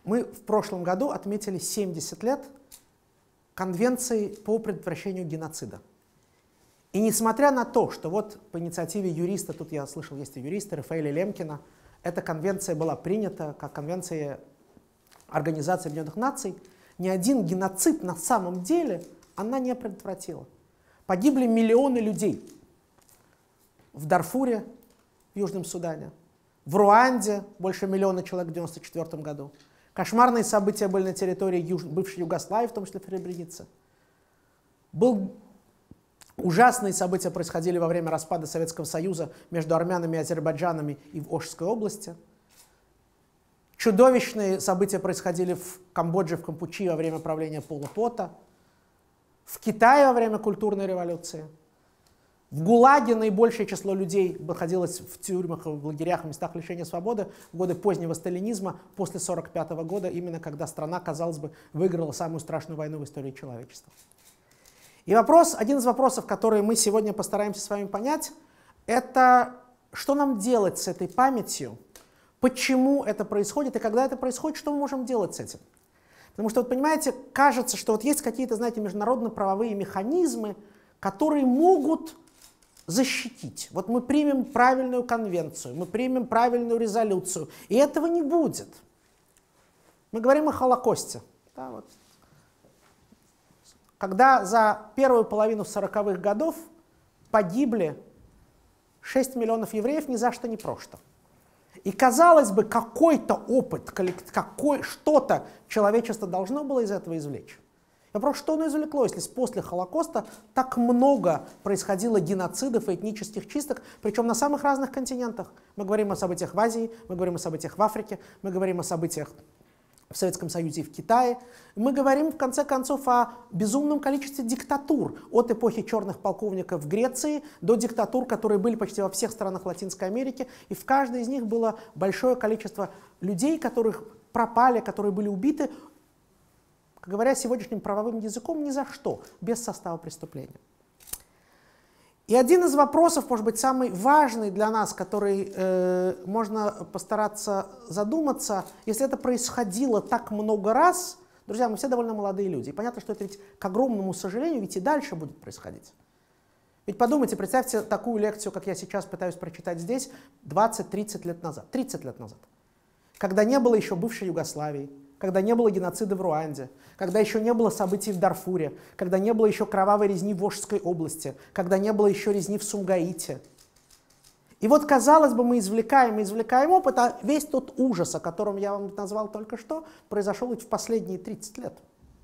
Мы в прошлом году отметили 70 лет Конвенции по предотвращению геноцида. И несмотря на то, что вот по инициативе юриста, тут я слышал, есть и юристы, Рафаэля Лемкина, эта конвенция была принята как конвенция Организации Объединенных Наций, ни один геноцид на самом деле она не предотвратила. Погибли миллионы людей в Дарфуре, в Южном Судане, в Руанде больше миллиона человек в 1994 году. Кошмарные события были на территории бывшей Югославии, в том числе в Сребренице. Ужасные события происходили во время распада Советского Союза между армянами и азербайджанами и в Ошской области. Чудовищные события происходили в Камбодже, в Кампучи во время правления Пола Пота, в Китае во время культурной революции. В ГУЛАГе наибольшее число людей находилось в тюрьмах, в лагерях, в местах лишения свободы в годы позднего сталинизма, после 1945 года, именно когда страна, казалось бы, выиграла самую страшную войну в истории человечества. И один из вопросов, которые мы сегодня постараемся с вами понять, это что нам делать с этой памятью, почему это происходит, и когда это происходит, что мы можем делать с этим. Потому что, вот понимаете, кажется, что вот есть какие-то, знаете, международно-правовые механизмы, которые могут защитить. Вот мы примем правильную конвенцию, мы примем правильную резолюцию, и этого не будет. Мы говорим о Холокосте. Да, вот. Когда за первую половину 40-х годов погибли 6 миллионов евреев ни за что ни про что. И казалось бы, какой-то опыт, что-то человечество должно было из этого извлечь. Вопрос, что оно извлекло, если после Холокоста так много происходило геноцидов и этнических чисток, причем на самых разных континентах. Мы говорим о событиях в Азии, мы говорим о событиях в Африке, мы говорим о событиях в Советском Союзе и в Китае. Мы говорим, в конце концов, о безумном количестве диктатур, от эпохи черных полковников в Греции до диктатур, которые были почти во всех странах Латинской Америки. И в каждой из них было большое количество людей, которых пропали, которые были убиты, говоря сегодняшним правовым языком, ни за что, без состава преступления. И один из вопросов, может быть, самый важный для нас, который можно постараться задуматься, если это происходило так много раз, друзья, мы все довольно молодые люди, и понятно, что это ведь, к огромному сожалению, ведь и дальше будет происходить. Ведь подумайте, представьте такую лекцию, как я сейчас пытаюсь прочитать здесь, 20-30 лет назад, 30 лет назад, когда не было еще бывшей Югославии, когда не было геноцида в Руанде, когда еще не было событий в Дарфуре, когда не было еще кровавой резни в Ошской области, когда не было еще резни в Сумгаите. И вот, казалось бы, мы извлекаем опыт, а весь тот ужас, о котором я вам назвал только что, произошел ведь в последние 30 лет.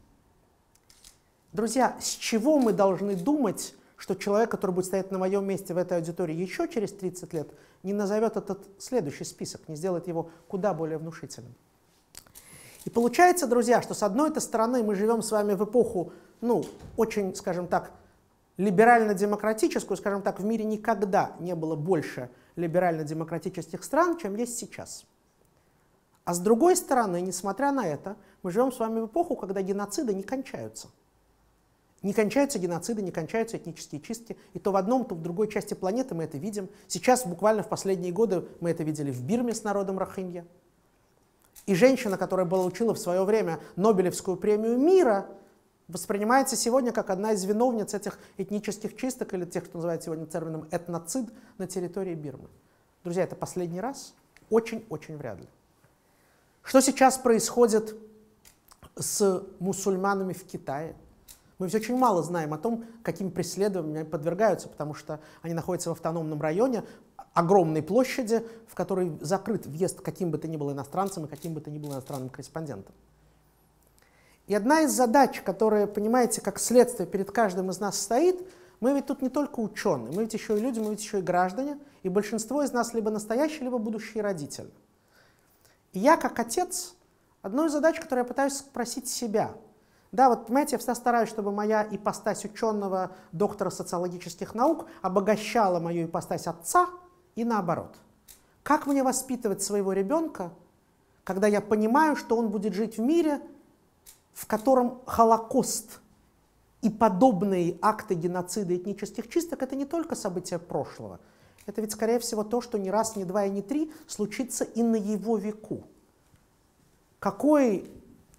Друзья, с чего мы должны думать, что человек, который будет стоять на моем месте в этой аудитории еще через 30 лет, не назовет этот следующий список, не сделает его куда более внушительным? И получается, друзья, что с одной стороны мы живем с вами в эпоху, очень, скажем так, либерально-демократическую, скажем так, в мире никогда не было больше либерально-демократических стран, чем есть сейчас. А с другой стороны, несмотря на это, мы живем с вами в эпоху, когда геноциды не кончаются. Не кончаются геноциды, не кончаются этнические чистки. И то в одном, то в другой части планеты мы это видим. Сейчас, буквально в последние годы, мы это видели в Бирме с народом рохинья. И женщина, которая получила в свое время Нобелевскую премию мира, воспринимается сегодня как одна из виновниц этих этнических чисток, или тех, что называют сегодня термином этноцид, на территории Бирмы. Друзья, это последний раз? Очень-очень вряд ли. Что сейчас происходит с мусульманами в Китае? Мы ведь очень мало знаем о том, каким преследованиям они подвергаются, потому что они находятся в автономном районе, огромной площади, в которой закрыт въезд каким бы то ни было иностранцам и каким бы то ни было иностранным корреспондентам. И одна из задач, которая, понимаете, как следствие перед каждым из нас стоит, мы ведь тут не только ученые, мы ведь еще и люди, мы ведь еще и граждане, и большинство из нас либо настоящие, либо будущие родители. И я, как отец, одну из задач, которую я пытаюсь спросить себя, да, вот понимаете, я всегда стараюсь, чтобы моя ипостась ученого, доктора социологических наук обогащала мою ипостась отца и наоборот. Как мне воспитывать своего ребенка, когда я понимаю, что он будет жить в мире, в котором Холокост и подобные акты геноцида и этнических чисток — это не только события прошлого, это ведь, скорее всего, то, что не раз, не два и не три случится и на его веку. какой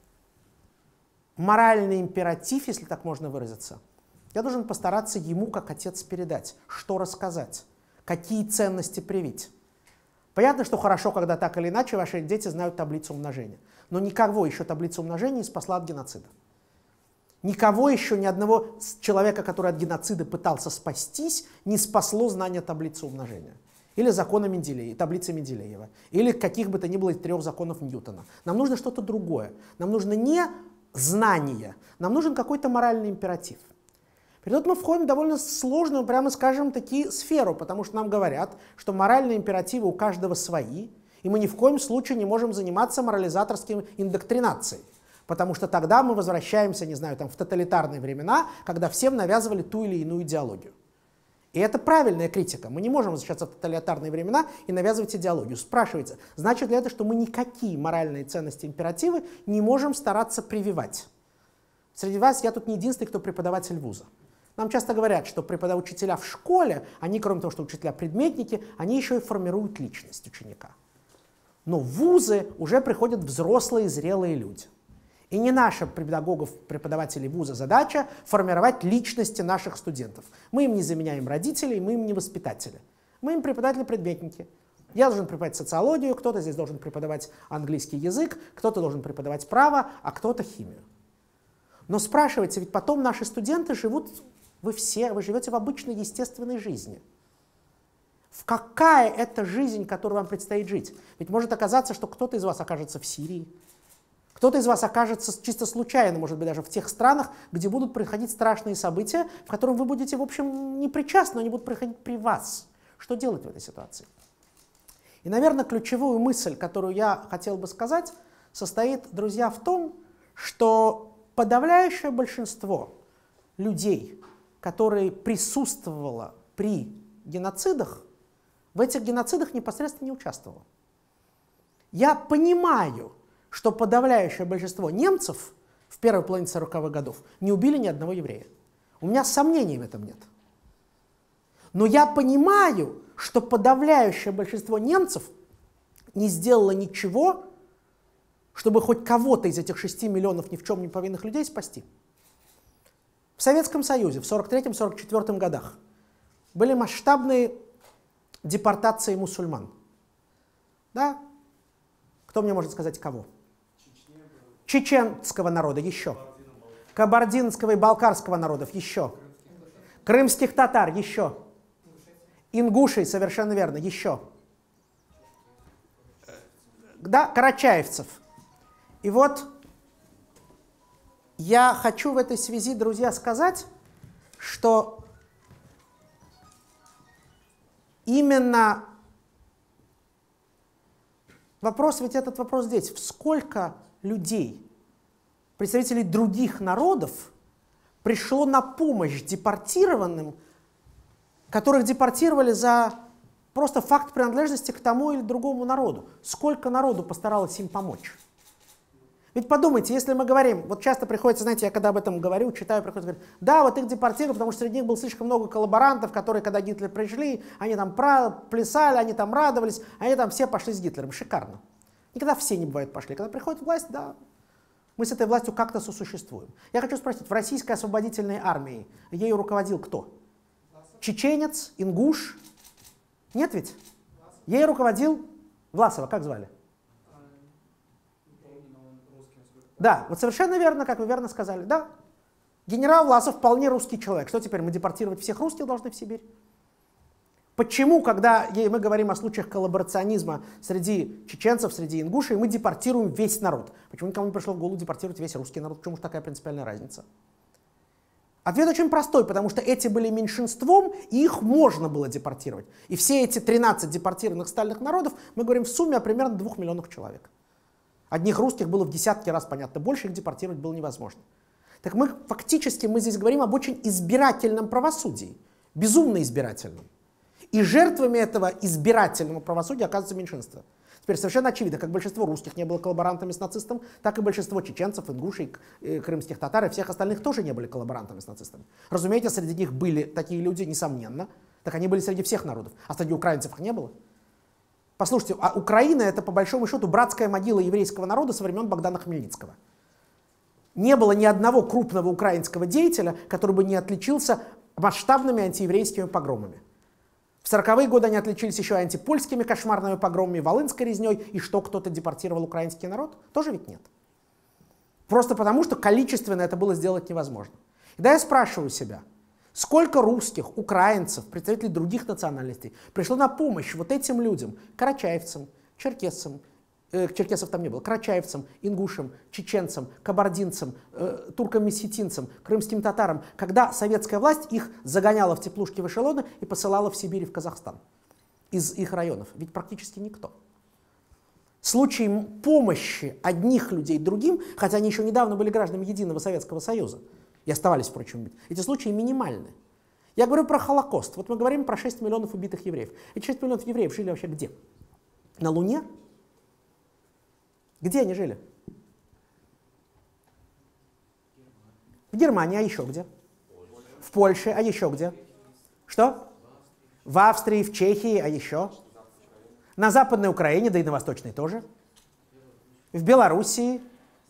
моральный императив, если так можно выразиться, я должен постараться ему, как отец, передать, что рассказать, какие ценности привить. Понятно, что хорошо, когда так или иначе ваши дети знают таблицу умножения. Но никого еще таблица умножения не спасла от геноцида. Никого еще, ни одного человека, который от геноцида пытался спастись, не спасло знание таблицы умножения. Или закона Менделеева, таблицы Менделеева. Или каких бы то ни было 3 законов Ньютона. Нам нужно что-то другое. Нам нужно не знание, нам нужен какой-то моральный императив. При этом мы входим в довольно сложную, прямо скажем, сферу, потому что нам говорят, что моральные императивы у каждого свои, и мы ни в коем случае не можем заниматься морализаторской индоктринацией, потому что тогда мы возвращаемся, не знаю, в тоталитарные времена, когда всем навязывали ту или иную идеологию. И это правильная критика. Мы не можем возвращаться в тоталитарные времена и навязывать идеологию. Спрашивается, значит ли это, что мы никакие моральные ценности, императивы не можем стараться прививать? Среди вас я тут не единственный, кто преподаватель вуза. Нам часто говорят, что учителя в школе, они, кроме того, что учителя-предметники, они еще и формируют личность ученика. Но в вузы уже приходят взрослые, зрелые люди. И не наша педагогов, преподавателей вуза задача формировать личности наших студентов. Мы им не заменяем родителей, мы им не воспитатели. Мы им преподаватели-предметники. Я должен преподавать социологию, кто-то здесь должен преподавать английский язык, кто-то должен преподавать право, а кто-то химию. Но спрашивайте, ведь потом наши студенты живут, вы живете в обычной естественной жизни. Какая это жизнь, которую вам предстоит жить? Ведь может оказаться, что кто-то из вас окажется в Сирии, кто-то из вас окажется чисто случайно, может быть, даже в тех странах, где будут происходить страшные события, в которых вы будете, в общем, не причастны, но они будут происходить при вас. Что делать в этой ситуации? И, наверное, ключевую мысль, которую я хотел бы сказать, состоит, друзья, в том, что подавляющее большинство людей, которые присутствовало при геноцидах, в этих геноцидах непосредственно не участвовало. Я понимаю, что подавляющее большинство немцев в первой половине 40-х годов не убили ни одного еврея. У меня сомнений в этом нет. Но я понимаю, что подавляющее большинство немцев не сделало ничего, чтобы хоть кого-то из этих 6 миллионов ни в чем не повинных людей спасти. В Советском Союзе в 1943-1944 годах были масштабные депортации мусульман. Да? Кто мне может сказать кого? Чеченского народа еще. Кабардинского и балкарского народов еще. Крымских татар еще. Ингушей, совершенно верно, еще. Да, карачаевцев. И вот я хочу в этой связи, друзья, сказать, что именно вопрос, ведь этот вопрос здесь, сколько людей, представителей других народов, пришло на помощь депортированным, которых депортировали за просто факт принадлежности к тому или другому народу. Сколько народу постаралось им помочь? Ведь подумайте, если мы говорим, вот часто приходится, знаете, я когда об этом говорю, читаю, приходится говорить, да, вот их депортировали, потому что среди них было слишком много коллаборантов, которые, когда Гитлер пришли, они там плясали, они там радовались, они там все пошли с Гитлером. Шикарно. Никогда все не бывает пошли. Когда приходит власть, да, мы с этой властью как-то сосуществуем. Я хочу спросить, в российской освободительной армии ею руководил кто? Чеченец, ингуш? Нет ведь? Ей руководил Власова, как звали? Да, вот совершенно верно, как вы верно сказали, да. Генерал Власов вполне русский человек. Что теперь, мы депортировать всех русских должны в Сибирь? Почему, когда мы говорим о случаях коллаборационизма среди чеченцев, среди ингушей, мы депортируем весь народ? Почему никому не пришло в голову депортировать весь русский народ? Почему же такая принципиальная разница? Ответ очень простой, потому что эти были меньшинством, и их можно было депортировать. И все эти 13 депортированных стальных народов, мы говорим в сумме о примерно 2 миллионах человек. Одних русских было в десятки раз, понятно, больше, их депортировать было невозможно. Так фактически мы здесь говорим об очень избирательном правосудии, безумно избирательном. И жертвами этого избирательного правосудия оказывается меньшинство. Теперь совершенно очевидно, как большинство русских не было коллаборантами с нацистом, так и большинство чеченцев, ингушей, крымских татар и всех остальных тоже не были коллаборантами с нацистами. Разумеется, среди них были такие люди, несомненно, так они были среди всех народов, а среди украинцев их не было. Послушайте, а Украина — это, по большому счету, братская могила еврейского народа со времен Богдана Хмельницкого. Не было ни одного крупного украинского деятеля, который бы не отличился масштабными антиеврейскими погромами. В 40-е годы они отличились еще антипольскими кошмарными погромами, волынской резней. И что, кто-то депортировал украинский народ? Тоже ведь нет. Просто потому, что количественно это было сделать невозможно. И да, я спрашиваю себя, сколько русских, украинцев, представителей других национальностей пришло на помощь вот этим людям, карачаевцам, черкесцам, черкесов там не было, карачаевцам, ингушам, чеченцам, кабардинцам, туркам-месхетинцам, крымским татарам, когда советская власть их загоняла в теплушки в эшелоны и посылала в Сибирь и в Казахстан из их районов. Ведь практически никто. Случаи помощи одних людей другим, хотя они еще недавно были гражданами Единого Советского Союза, и оставались, впрочем, эти случаи минимальны. Я говорю про Холокост. Вот мы говорим про 6 миллионов убитых евреев. Эти 6 миллионов евреев жили вообще где? На Луне? Где они жили? В Германии, а еще где? В Польше, а еще где? Что? В Австрии, в Чехии, а еще? На Западной Украине, да и на Восточной тоже. В Белоруссии.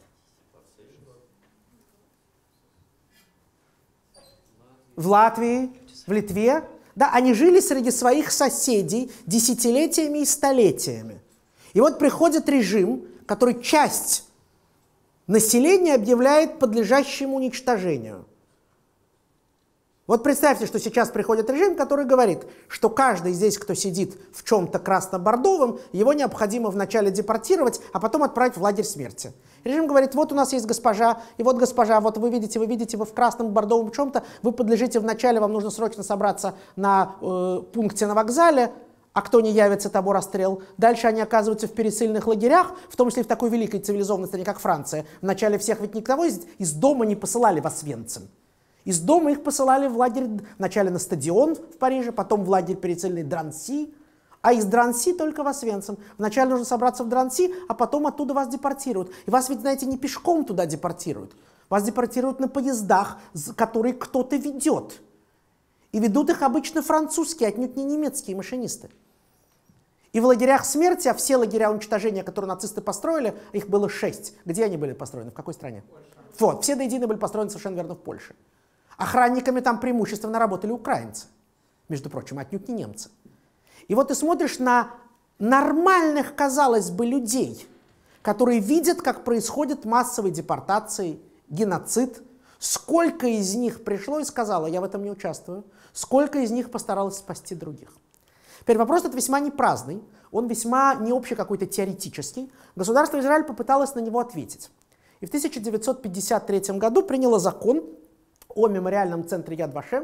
В Латвии, в Литве. Да, они жили среди своих соседей десятилетиями и столетиями. И вот приходит режим, который часть населения объявляет подлежащим уничтожению. Вот представьте, что сейчас приходит режим, который говорит, что каждый здесь, кто сидит в чем-то красно-бордовом, его необходимо вначале депортировать, а потом отправить в лагерь смерти. Режим говорит, вот у нас есть госпожа, и вот госпожа, вот вы видите, вы в красном бордовом чем-то, вы подлежите вначале, вам нужно срочно собраться на пункте на вокзале, а кто не явится, того расстрел. Дальше они оказываются в пересыльных лагерях, в том числе в такой великой цивилизованной стране, как Франция. Вначале всех ведь никого из дома не посылали в Освенцим. Из дома их посылали в лагерь, вначале на стадион в Париже, потом в лагерь пересыльный Дранси, а из Дранси только в Освенцим. Вначале нужно собраться в Дранси, а потом оттуда вас депортируют. И вас ведь, знаете, не пешком туда депортируют. Вас депортируют на поездах, которые кто-то ведет. И ведут их обычно французские, отнюдь не немецкие машинисты. И в лагерях смерти, а все лагеря уничтожения, которые нацисты построили, их было 6. Где они были построены? В какой стране? Польша. Вот, все до единой были построены совершенно верно в Польше. Охранниками там преимущественно работали украинцы, между прочим, отнюдь не немцы. И вот ты смотришь на нормальных, казалось бы, людей, которые видят, как происходят массовые депортации, геноцид, сколько из них пришло и сказало, я в этом не участвую, сколько из них постаралось спасти других. Теперь вопрос этот весьма не праздный, он весьма не общий какой-то теоретический. Государство Израиль попыталось на него ответить. И в 1953 году приняло закон о мемориальном центре Яд Вашем,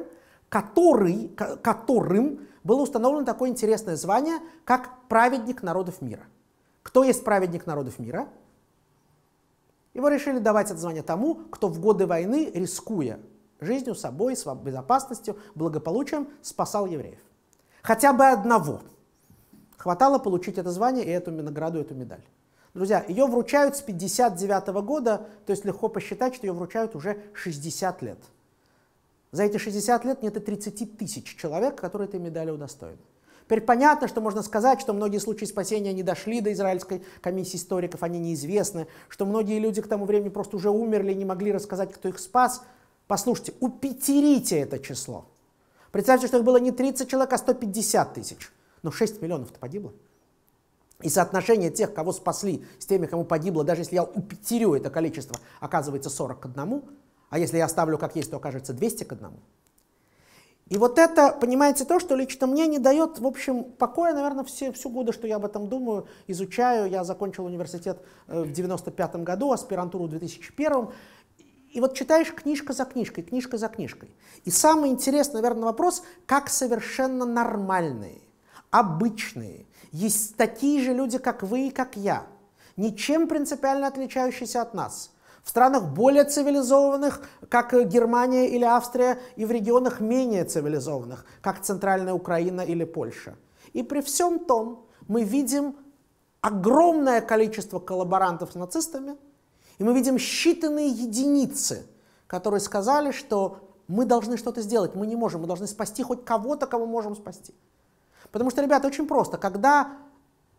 которым было установлено такое интересное звание, как праведник народов мира. Кто есть праведник народов мира? Его решили давать это звание тому, кто в годы войны, рискуя жизнью, собой, безопасностью, благополучием, спасал евреев. Хотя бы одного. Хватало получить это звание и эту награду, эту медаль. Друзья, ее вручают с 1959 года, то есть легко посчитать, что ее вручают уже 60 лет. За эти 60 лет нет и 30 тысяч человек, которые этой медали удостоены. Теперь понятно, что можно сказать, что многие случаи спасения не дошли до израильской комиссии историков, они неизвестны, что многие люди к тому времени просто уже умерли и не могли рассказать, кто их спас. Послушайте, упетерите это число. Представьте, что их было не 30 человек, а 150 тысяч. Но 6 миллионов-то погибло. И соотношение тех, кого спасли, с теми, кому погибло, даже если я упетерю это количество, оказывается 40 к 1, а если я оставлю как есть, то окажется 200 к 1. И вот это, понимаете, то, что лично мне не дает, в общем, покоя, наверное, всю годы, что я об этом думаю, изучаю. Я закончил университет в 1995 году, аспирантуру в 2001. И вот читаешь книжка за книжкой, книжка за книжкой. И самый интересный, наверное, вопрос, как совершенно нормальные, обычные, есть такие же люди, как вы и как я, ничем принципиально отличающиеся от нас, в странах более цивилизованных, как Германия или Австрия, и в регионах менее цивилизованных, как Центральная Украина или Польша. И при всем том мы видим огромное количество коллаборантов с нацистами, и мы видим считанные единицы, которые сказали, что мы должны что-то сделать, мы не можем, мы должны спасти хоть кого-то, кого можем спасти. Потому что, ребята, очень просто, когда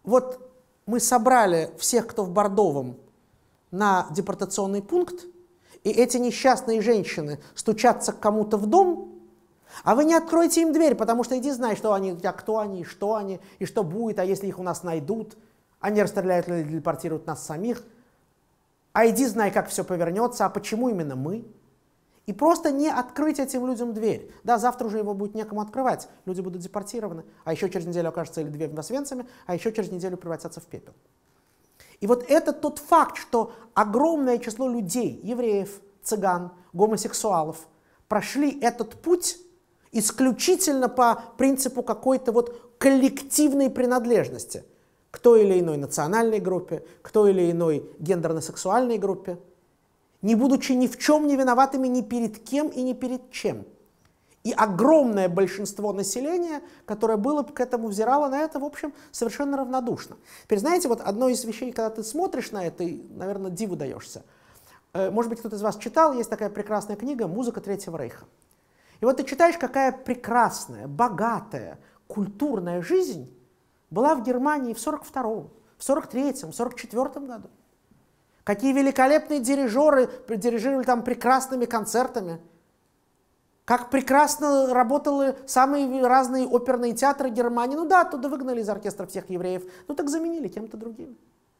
вот мы собрали всех, кто в Бордовом, на депортационный пункт, и эти несчастные женщины стучатся к кому-то в дом, а вы не откроете им дверь, потому что иди знай, что они, кто они, и что будет, а если их у нас найдут, они расстреляют или депортируют нас самих, а иди знай, как все повернется, а почему именно мы? И просто не открыть этим людям дверь. Да, завтра уже его будет некому открывать, люди будут депортированы, а еще через неделю окажется или 2 в Освенциме, а еще через неделю превратятся в пепел. И вот это тот факт, что огромное число людей, евреев, цыган, гомосексуалов, прошли этот путь исключительно по принципу какой-то вот коллективной принадлежности к той или иной национальной группе, к той или иной гендерно-сексуальной группе, не будучи ни в чем не виноватыми ни перед кем и ни перед чем. И огромное большинство населения, которое было к этому, взирало на это, в общем, совершенно равнодушно. Теперь, знаете, вот одно из вещей, когда ты смотришь на это, и, наверное, диву даешься. Может быть, кто-то из вас читал, есть такая прекрасная книга «Музыка Третьего Рейха». И вот ты читаешь, какая прекрасная, богатая, культурная жизнь была в Германии в 1942-м, в 1943-м, в 1944 году. Какие великолепные дирижеры дирижировали там прекрасными концертами. Как прекрасно работали самые разные оперные театры Германии. Ну да, оттуда выгнали из оркестра всех евреев, ну так заменили кем-то другим.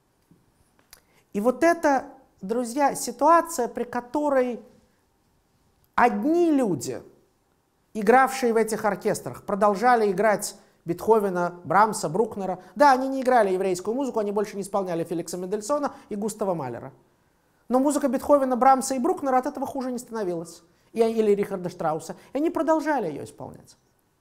И вот это, друзья, ситуация, при которой одни люди, игравшие в этих оркестрах, продолжали играть Бетховена, Брамса, Брукнера. Да, они не играли еврейскую музыку, они больше не исполняли Феликса Мендельсона и Густава Малера. Но музыка Бетховена, Брамса и Брукнера от этого хуже не становилась. Или Рихарда Штрауса. И они продолжали ее исполнять.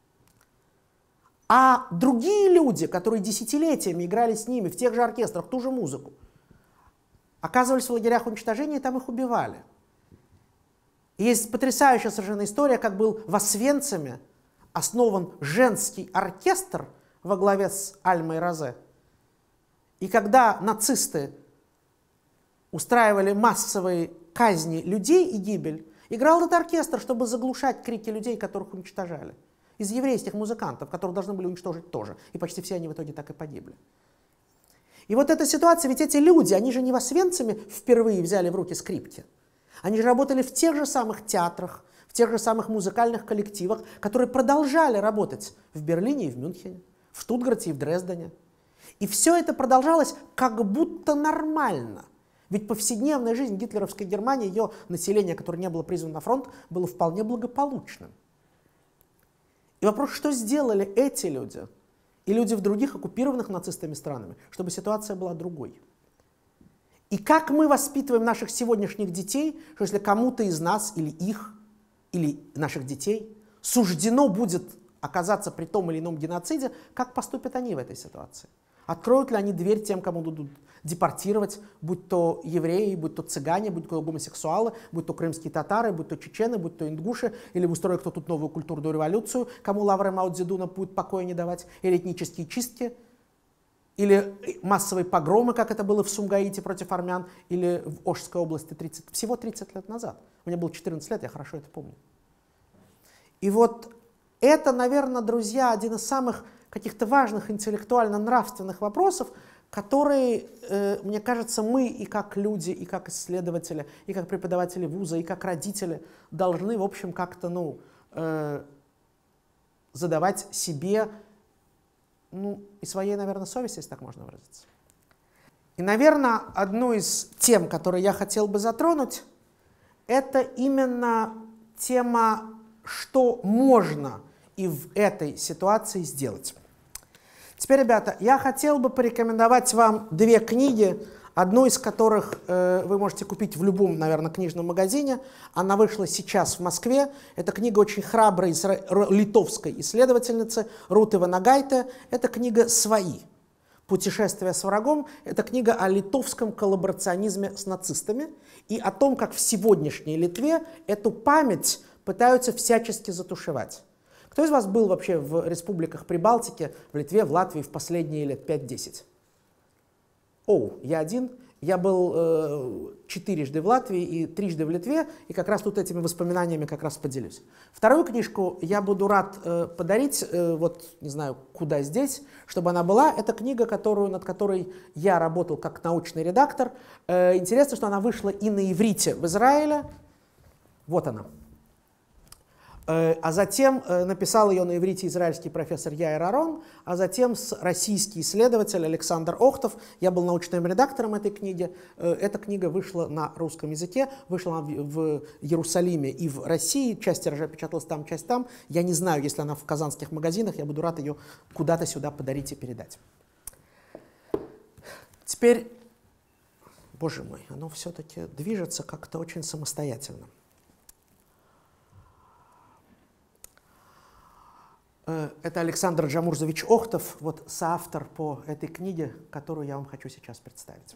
А другие люди, которые десятилетиями играли с ними в тех же оркестрах ту же музыку, оказывались в лагерях уничтожения, и там их убивали. И есть потрясающая совершенно история, как был в Освенциме основан женский оркестр во главе с Альмой Розе. И когда нацисты устраивали массовые казни людей и гибель, играл этот оркестр, чтобы заглушать крики людей, которых уничтожали. Из еврейских музыкантов, которых должны были уничтожить тоже. И почти все они в итоге так и погибли. И вот эта ситуация, ведь эти люди, они же не в Освенциме впервые взяли в руки скрипки. Они же работали в тех же самых театрах, в тех же самых музыкальных коллективах, которые продолжали работать в Берлине и в Мюнхене, в Штутгарте и в Дрездене. И все это продолжалось как будто нормально. Ведь повседневная жизнь гитлеровской Германии, ее население, которое не было призвано на фронт, было вполне благополучным. И вопрос, что сделали эти люди и люди в других оккупированных нацистами странами, чтобы ситуация была другой. И как мы воспитываем наших сегодняшних детей, что если кому-то из нас или их, или наших детей суждено будет оказаться при том или ином геноциде, как поступят они в этой ситуации? Откроют ли они дверь тем, кому будут депортировать, будь то евреи, будь то цыгане, будь то гомосексуалы, будь то крымские татары, будь то чечены, будь то ингуши, или устроит кто тут новую культурную революцию, кому лавры Мао Цзэдуна будет покоя не давать, или этнические чистки, или массовые погромы, как это было в Сумгаите против армян, или в Ошской области всего 30 лет назад. Мне было 14 лет, я хорошо это помню. И вот это, наверное, друзья, один из самых каких-то важных интеллектуально-нравственных вопросов, которые, мне кажется, мы и как люди, и как исследователи, и как преподаватели вуза, и как родители должны, в общем, как-то, задавать себе, и своей, наверное, совести, если так можно выразиться. И, наверное, одну из тем, которые я хотел бы затронуть, это именно тема, что можно и в этой ситуации сделать. Теперь, ребята, я хотел бы порекомендовать вам 2 книги, одну из которых вы можете купить в любом, наверное, книжном магазине. Она вышла сейчас в Москве. Это книга очень храброй литовской исследовательницы Руты Ванагайте. Это книга «Свои. Путешествие с врагом». Это книга о литовском коллаборационизме с нацистами и о том, как в сегодняшней Литве эту память пытаются всячески затушевать. Кто из вас был вообще в республиках Прибалтики, в Литве, в Латвии в последние лет 5-10? Я один. Я был четырежды в Латвии и трижды в Литве, и как раз тут этими воспоминаниями как раз поделюсь. Вторую книжку я буду рад подарить, вот не знаю, куда здесь, чтобы она была. Это книга, над которой я работал как научный редактор. Интересно, что она вышла и на иврите в Израиле. Вот она. А затем написал ее на иврите израильский профессор Яир Арон, а затем российский исследователь Александр Охтов. Я был научным редактором этой книги. Эта книга вышла на русском языке, вышла в Иерусалиме и в России. Часть тиража печаталась там, часть там. Я не знаю, если она в казанских магазинах, я буду рад ее куда-то сюда подарить и передать. Теперь, боже мой, оно все-таки движется как-то очень самостоятельно. Это Александр Джамурзович Охтов, вот соавтор по этой книге, которую я вам хочу сейчас представить.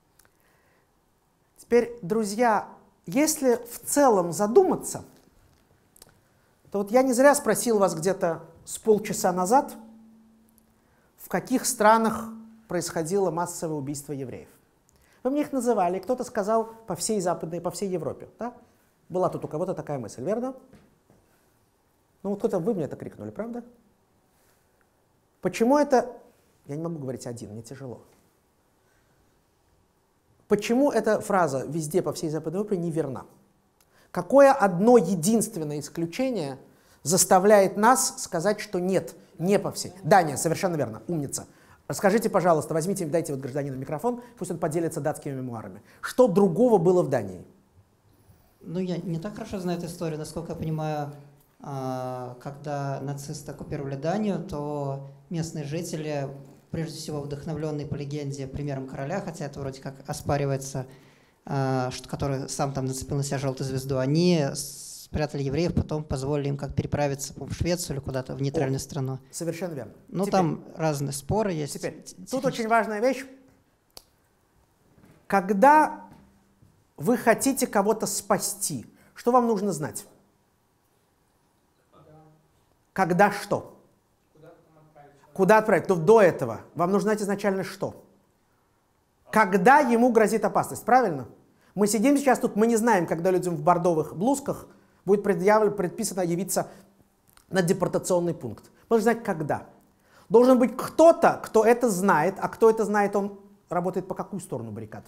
Теперь, друзья, если в целом задуматься, то вот я не зря спросил вас где-то с полчаса назад, в каких странах происходило массовое убийство евреев. Вы мне их называли, кто-то сказал по всей Западной, по всей Европе. Да? Была тут у кого-то такая мысль, верно? Ну вот кто-то, вы мне это крикнули, правда? Почему это, я не могу говорить один, мне тяжело. Почему эта фраза «везде, по всей Западной Европе» неверна? Какое одно единственное исключение заставляет нас сказать, что нет, не по всей? Дания, совершенно верно, умница. Расскажите, пожалуйста, возьмите, дайте вот гражданину микрофон, пусть он поделится датскими мемуарами. Что другого было в Дании? Ну, я не так хорошо знаю эту историю, насколько я понимаю. Когда нацисты оккупировали Данию, то местные жители, прежде всего вдохновленные по легенде примером короля, хотя это вроде как оспаривается, который сам там нацепил на себя желтую звезду, они спрятали евреев, потом позволили им как переправиться в Швецию или куда-то в нейтральную страну. Совершенно верно. Ну, там разные споры есть. Теперь, тут очень важная вещь. Когда вы хотите кого-то спасти, что вам нужно знать? Когда что? Куда отправить? То до этого вам нужно знать изначально что? Когда ему грозит опасность, правильно? Мы сидим сейчас тут, мы не знаем, когда людям в бордовых блузках будет предписано явиться на депортационный пункт. Нужно знать, когда. Должен быть кто-то, кто это знает, а кто это знает, он работает по какую сторону баррикад?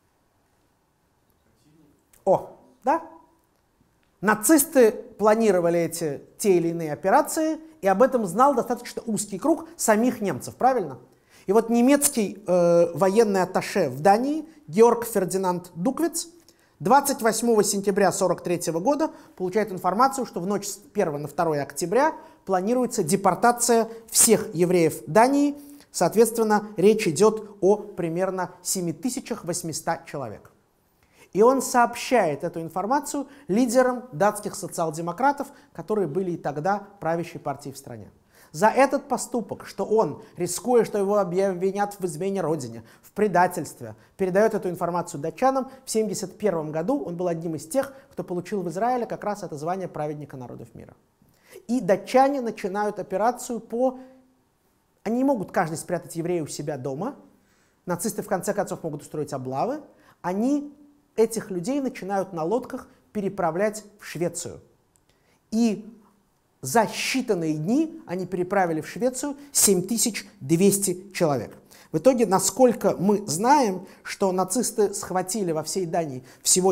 О, да? Нацисты планировали те или иные операции, и об этом знал достаточно узкий круг самих немцев, правильно? И вот немецкий военный атташе в Дании Георг Фердинанд Дуквиц 28 сентября 1943 года получает информацию, что в ночь с 1 на 2 октября планируется депортация всех евреев Дании. Соответственно, речь идет о примерно 7800 человек. И он сообщает эту информацию лидерам датских социал-демократов, которые были и тогда правящей партией в стране. За этот поступок, что он, рискуя, что его обвинят в измене родине, в предательстве, передает эту информацию датчанам, в 1971 году он был одним из тех, кто получил в Израиле как раз это звание праведника народов мира. И датчане начинают операцию по... Они не могут каждый спрятать еврея у себя дома, нацисты в конце концов могут устроить облавы, они этих людей начинают на лодках переправлять в Швецию. И за считанные дни они переправили в Швецию 7200 человек. В итоге, насколько мы знаем, что нацисты схватили во всей Дании всего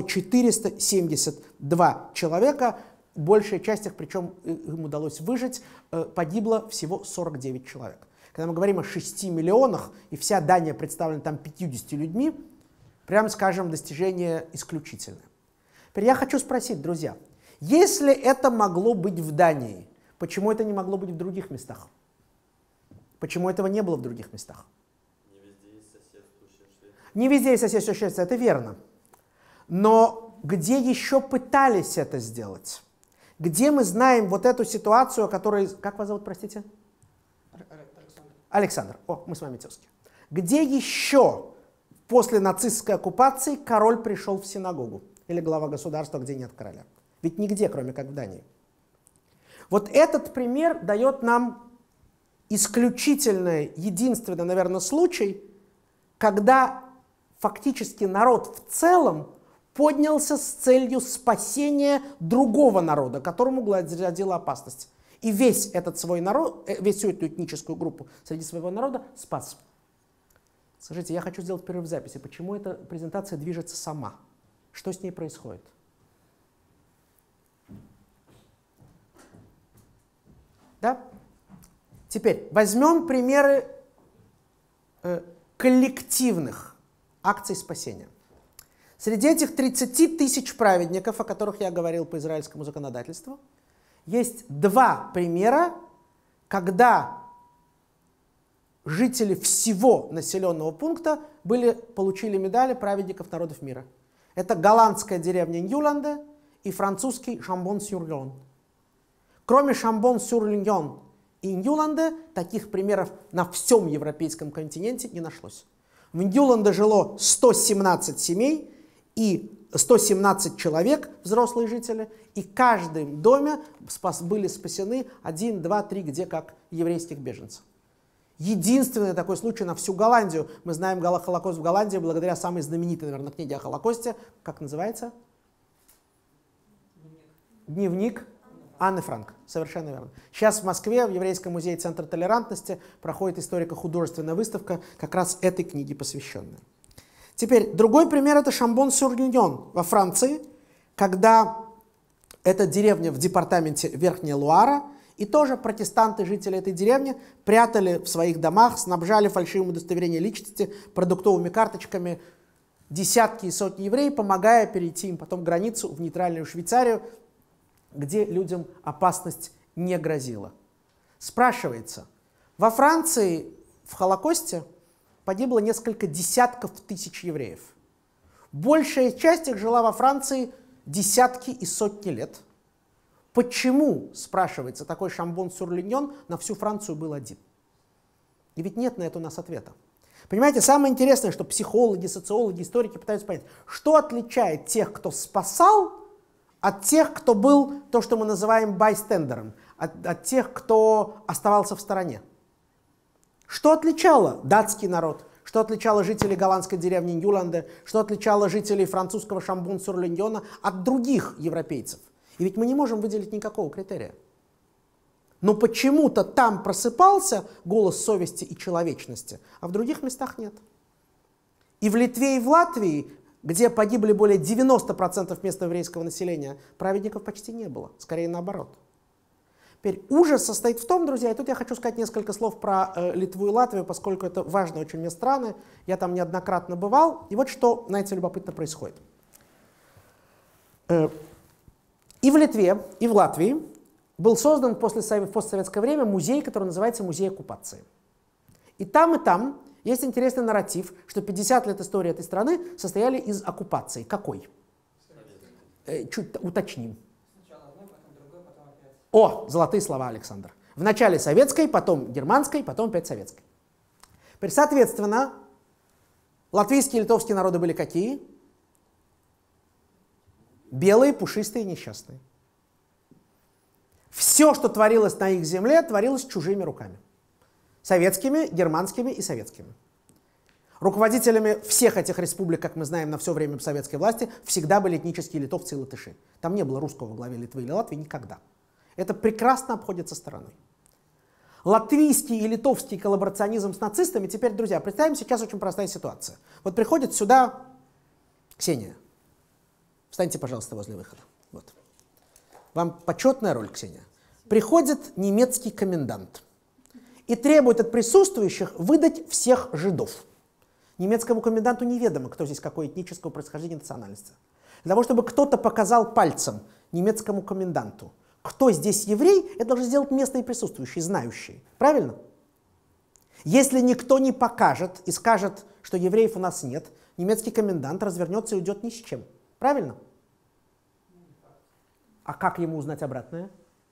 472 человека, большая часть их, причем им удалось выжить, погибло всего 49 человек. Когда мы говорим о 6 миллионах, и вся Дания представлена там 50 людьми, прямо скажем, достижение исключительное. Теперь я хочу спросить, друзья, если это могло быть в Дании, почему это не могло быть в других местах? Почему этого не было в других местах? Не везде есть соседствующая Швеция. Не везде есть соседствующая Швеция, это верно. Но где еще пытались это сделать? Где мы знаем вот эту ситуацию, о которой... Как вас зовут, простите? Александр. О, мы с вами тезки. Где еще после нацистской оккупации король пришел в синагогу? Или глава государства, где нет короля? Ведь нигде, кроме как в Дании. Вот этот пример дает нам исключительный, единственный, наверное, случай, когда фактически народ в целом поднялся с целью спасения другого народа, которому грозила опасность. И весь этот свой народ, всю эту этническую группу среди своего народа спас. Скажите, я хочу сделать перерыв в записи. Почему эта презентация движется сама? Что с ней происходит? Да? Теперь возьмем примеры коллективных акций спасения. Среди этих 30 тысяч праведников, о которых я говорил по израильскому законодательству, есть два примера, когда жители всего населенного пункта получили медали праведников народов мира. Это голландская деревня Ньюланде и французский Шамбон-сюр-Льон. Кроме Шамбон-сюр-Льон и Ньюланде, таких примеров на всем европейском континенте не нашлось. В Ньюланде жило 117 семей и 117 человек, взрослые жители, и в каждом доме были спасены 1, 2, 3, где как еврейских беженцев. Единственный такой случай на всю Голландию. Мы знаем Холокост в Голландии благодаря самой знаменитой, наверное, книге о Холокосте. Как называется? Дневник Анны Франк. Совершенно верно. Сейчас в Москве, в Еврейском музее Центра толерантности, проходит историко-художественная выставка, как раз этой книге посвященная. Теперь, другой пример — это Шамбон-сюр-Льон во Франции, когда эта деревня в департаменте Верхняя Луара, и тоже протестанты, жители этой деревни, прятали в своих домах, снабжали фальшивым удостоверением личности, продуктовыми карточками десятки и сотни евреев, помогая перейти им потом границу в нейтральную Швейцарию, где людям опасность не грозила. Спрашивается, во Франции в Холокосте погибло несколько десятков тысяч евреев. Большая часть их жила во Франции десятки и сотни лет. Почему, спрашивается, такой Шамбон-сюр-Льон на всю Францию был один? И ведь нет на это у нас ответа. Понимаете, самое интересное, что психологи, социологи, историки пытаются понять, что отличает тех, кто спасал, от тех, кто был то, что мы называем байстендером, от тех, кто оставался в стороне. Что отличало датский народ, что отличало жителей голландской деревни Ньюланде, что отличало жителей французского Шамбон-сюр-Льона от других европейцев? И ведь мы не можем выделить никакого критерия. Но почему-то там просыпался голос совести и человечности, а в других местах нет. И в Литве, и в Латвии, где погибли более 90% местного еврейского населения, праведников почти не было, скорее наоборот. Теперь ужас состоит в том, друзья, и тут я хочу сказать несколько слов про Литву и Латвию, поскольку это важные очень мне страны, я там неоднократно бывал, и вот что, знаете, любопытно происходит. И в Литве, и в Латвии был создан в постсоветское время музей, который называется «Музей оккупации». И там есть интересный нарратив, что 50 лет истории этой страны состояли из оккупации. Какой? Чуть уточним. Сначала одной, потом другой, потом опять. О, золотые слова, Александр. Вначале советской, потом германской, потом опять советской. Теперь, соответственно, латвийские и литовские народы были какие? Белые, пушистые, несчастные. Все, что творилось на их земле, творилось чужими руками. Советскими, германскими и советскими. Руководителями всех этих республик, как мы знаем, на все время советской власти, всегда были этнические литовцы и латыши. Там не было русского во главе Литвы или Латвии никогда. Это прекрасно обходится стороной. Латвийский и литовский коллаборационизм с нацистами. Теперь, друзья, представим сейчас очень простая ситуация. Вот приходит сюда Ксения. Встаньте, пожалуйста, возле выхода. Вот. Вам почетная роль, Ксения. Приходит немецкий комендант и требует от присутствующих выдать всех жидов. Немецкому коменданту неведомо, кто здесь какое этнического происхождения и национальности. Для того, чтобы кто-то показал пальцем немецкому коменданту, кто здесь еврей, это должны сделать местные присутствующие, знающие. Правильно? Если никто не покажет и скажет, что евреев у нас нет, немецкий комендант развернется и уйдет ни с чем. Правильно? А как ему узнать обратное?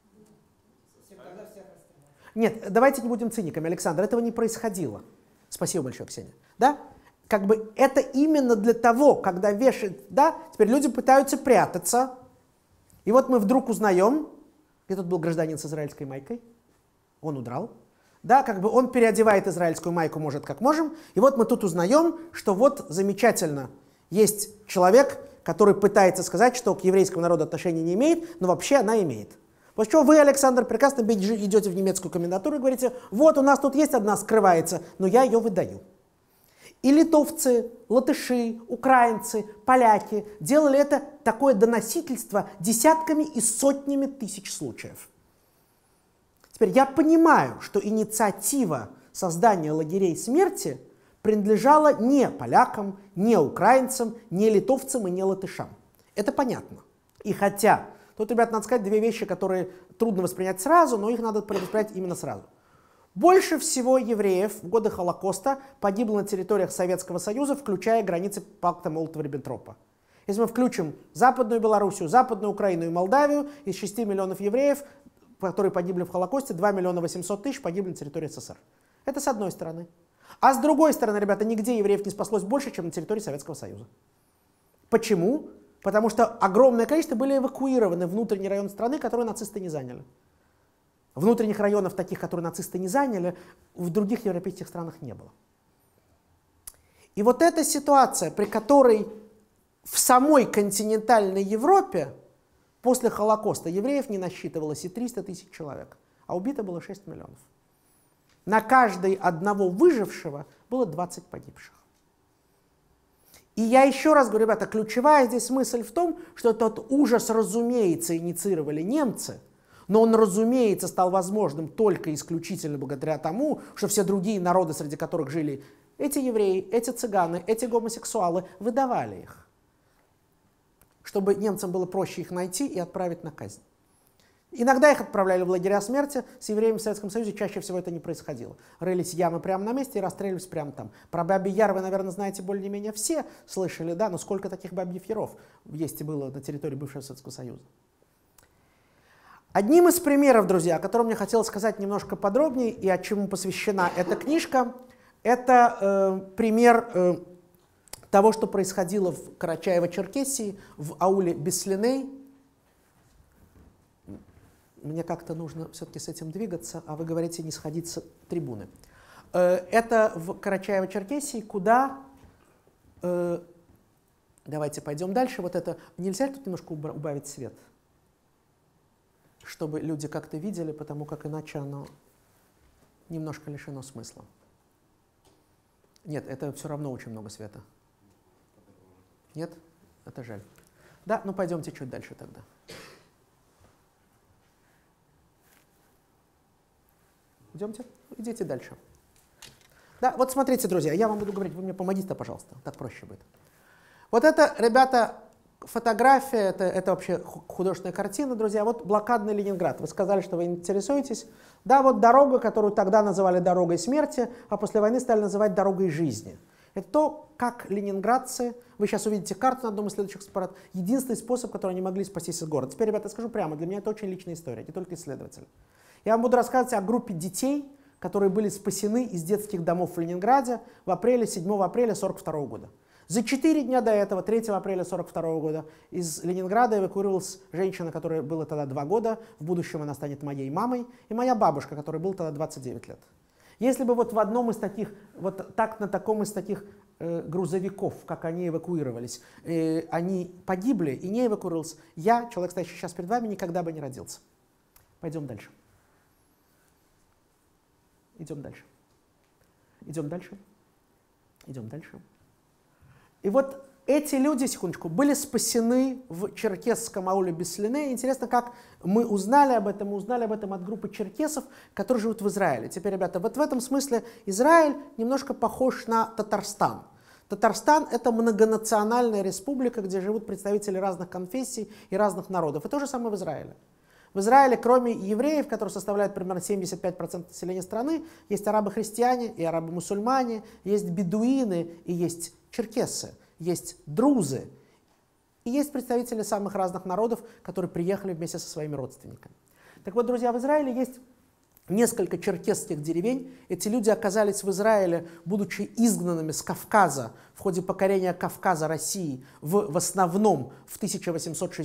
Нет, давайте не будем циниками, Александр, этого не происходило. Спасибо большое, Ксения. Да? Как бы это именно для того, когда вешают, да, теперь люди пытаются прятаться. И вот мы вдруг узнаем, где тут был гражданин с израильской майкой, он удрал. Да, как бы он переодевает израильскую майку, может, как можем. И вот мы тут узнаем, что вот замечательно есть человек, который пытается сказать, что к еврейскому народу отношения не имеет, но вообще она имеет. После чего вы, Александр, прекрасно идете в немецкую комендатуру и говорите, вот у нас тут есть одна скрывается, но я ее выдаю. И литовцы, латыши, украинцы, поляки делали это такое доносительство десятками и сотнями тысяч случаев. Теперь я понимаю, что инициатива создания лагерей смерти принадлежала не полякам, не украинцам, не литовцам и не латышам. Это понятно. И хотя, тут, ребят, надо сказать две вещи, которые трудно воспринять сразу, но их надо воспринять именно сразу. Больше всего евреев в годы Холокоста погибло на территориях Советского Союза, включая границы пакта Молотова-Риббентропа. Если мы включим Западную Белоруссию, Западную Украину и Молдавию, из 6 миллионов евреев, которые погибли в Холокосте, 2 миллиона 800 тысяч погибли на территории СССР. Это с одной стороны. А с другой стороны, ребята, нигде евреев не спаслось больше, чем на территории Советского Союза. Почему? Потому что огромное количество были эвакуированы в внутренний район страны, которые нацисты не заняли. Внутренних районов, таких, которые нацисты не заняли, в других европейских странах не было. И вот эта ситуация, при которой в самой континентальной Европе после Холокоста евреев не насчитывалось и 300 тысяч человек, а убито было 6 миллионов. На каждой одного выжившего было 20 погибших. И я еще раз говорю, ребята, ключевая здесь мысль в том, что этот ужас, разумеется, инициировали немцы, но он, разумеется, стал возможным только исключительно благодаря тому, что все другие народы, среди которых жили эти евреи, эти цыганы, эти гомосексуалы, выдавали их, чтобы немцам было проще их найти и отправить на казнь. Иногда их отправляли в лагеря смерти, с евреями в Советском Союзе чаще всего это не происходило. Рылись ямы прямо на месте и расстреливались прямо там. Про Бабий Яр вы, наверное, знаете более-менее все, слышали, да, но сколько таких Бабьих Яров есть и было на территории бывшего Советского Союза. Одним из примеров, друзья, о котором мне хотелось сказать немножко подробнее и о чему посвящена эта книжка, это пример того, что происходило в Карачаево-Черкесии, в ауле Беслиней. Мне как-то нужно все-таки с этим двигаться, а вы говорите не сходить с трибуны. Это в Карачаево-Черкесии, куда... Давайте пойдем дальше. Вот это... Нельзя тут немножко убавить свет? Чтобы люди как-то видели, потому как иначе оно немножко лишено смысла. Нет, это все равно очень много света. Нет? Это жаль. Да, ну пойдемте чуть дальше тогда. Идемте? Идите дальше. Да, вот смотрите, друзья, я вам буду говорить, вы мне помогите, пожалуйста, так проще будет. Вот это, ребята, фотография, это вообще художественная картина, друзья. Вот блокадный Ленинград. Вы сказали, что вы интересуетесь. Да, вот дорога, которую тогда называли дорогой смерти, а после войны стали называть дорогой жизни. Это то, как ленинградцы, вы сейчас увидите карту на одном из следующих аппаратов, единственный способ, который они могли спастись из города. Теперь, ребята, я скажу прямо, для меня это очень личная история, не только исследователь. Я вам буду рассказывать о группе детей, которые были спасены из детских домов в Ленинграде в апреле, 7 апреля 1942 года. За 4 дня до этого, 3 апреля 1942 года, из Ленинграда эвакуировалась женщина, которой было тогда 2 года, в будущем она станет моей мамой, и моя бабушка, которой было тогда 29 лет. Если бы вот в одном из таких, вот так на таком из таких грузовиков, как они эвакуировались, они погибли и не эвакуировался, я, человек, стоящий сейчас перед вами, никогда бы не родился. Пойдем дальше. Идем дальше. Идем дальше. Идем дальше. И вот эти люди, секундочку, были спасены в черкесском ауле Беслине. Интересно, как мы узнали об этом. Мы узнали об этом от группы черкесов, которые живут в Израиле. Теперь, ребята, вот в этом смысле Израиль немножко похож на Татарстан. Татарстан — это многонациональная республика, где живут представители разных конфессий и разных народов. И то же самое в Израиле. В Израиле, кроме евреев, которые составляют примерно 75% населения страны, есть арабы-христиане и арабы-мусульмане, есть бедуины и есть черкесы, есть друзы. И есть представители самых разных народов, которые приехали вместе со своими родственниками. Так вот, друзья, в Израиле есть несколько черкесских деревень. Эти люди оказались в Израиле, будучи изгнанными с Кавказа в ходе покорения Кавказа России в основном в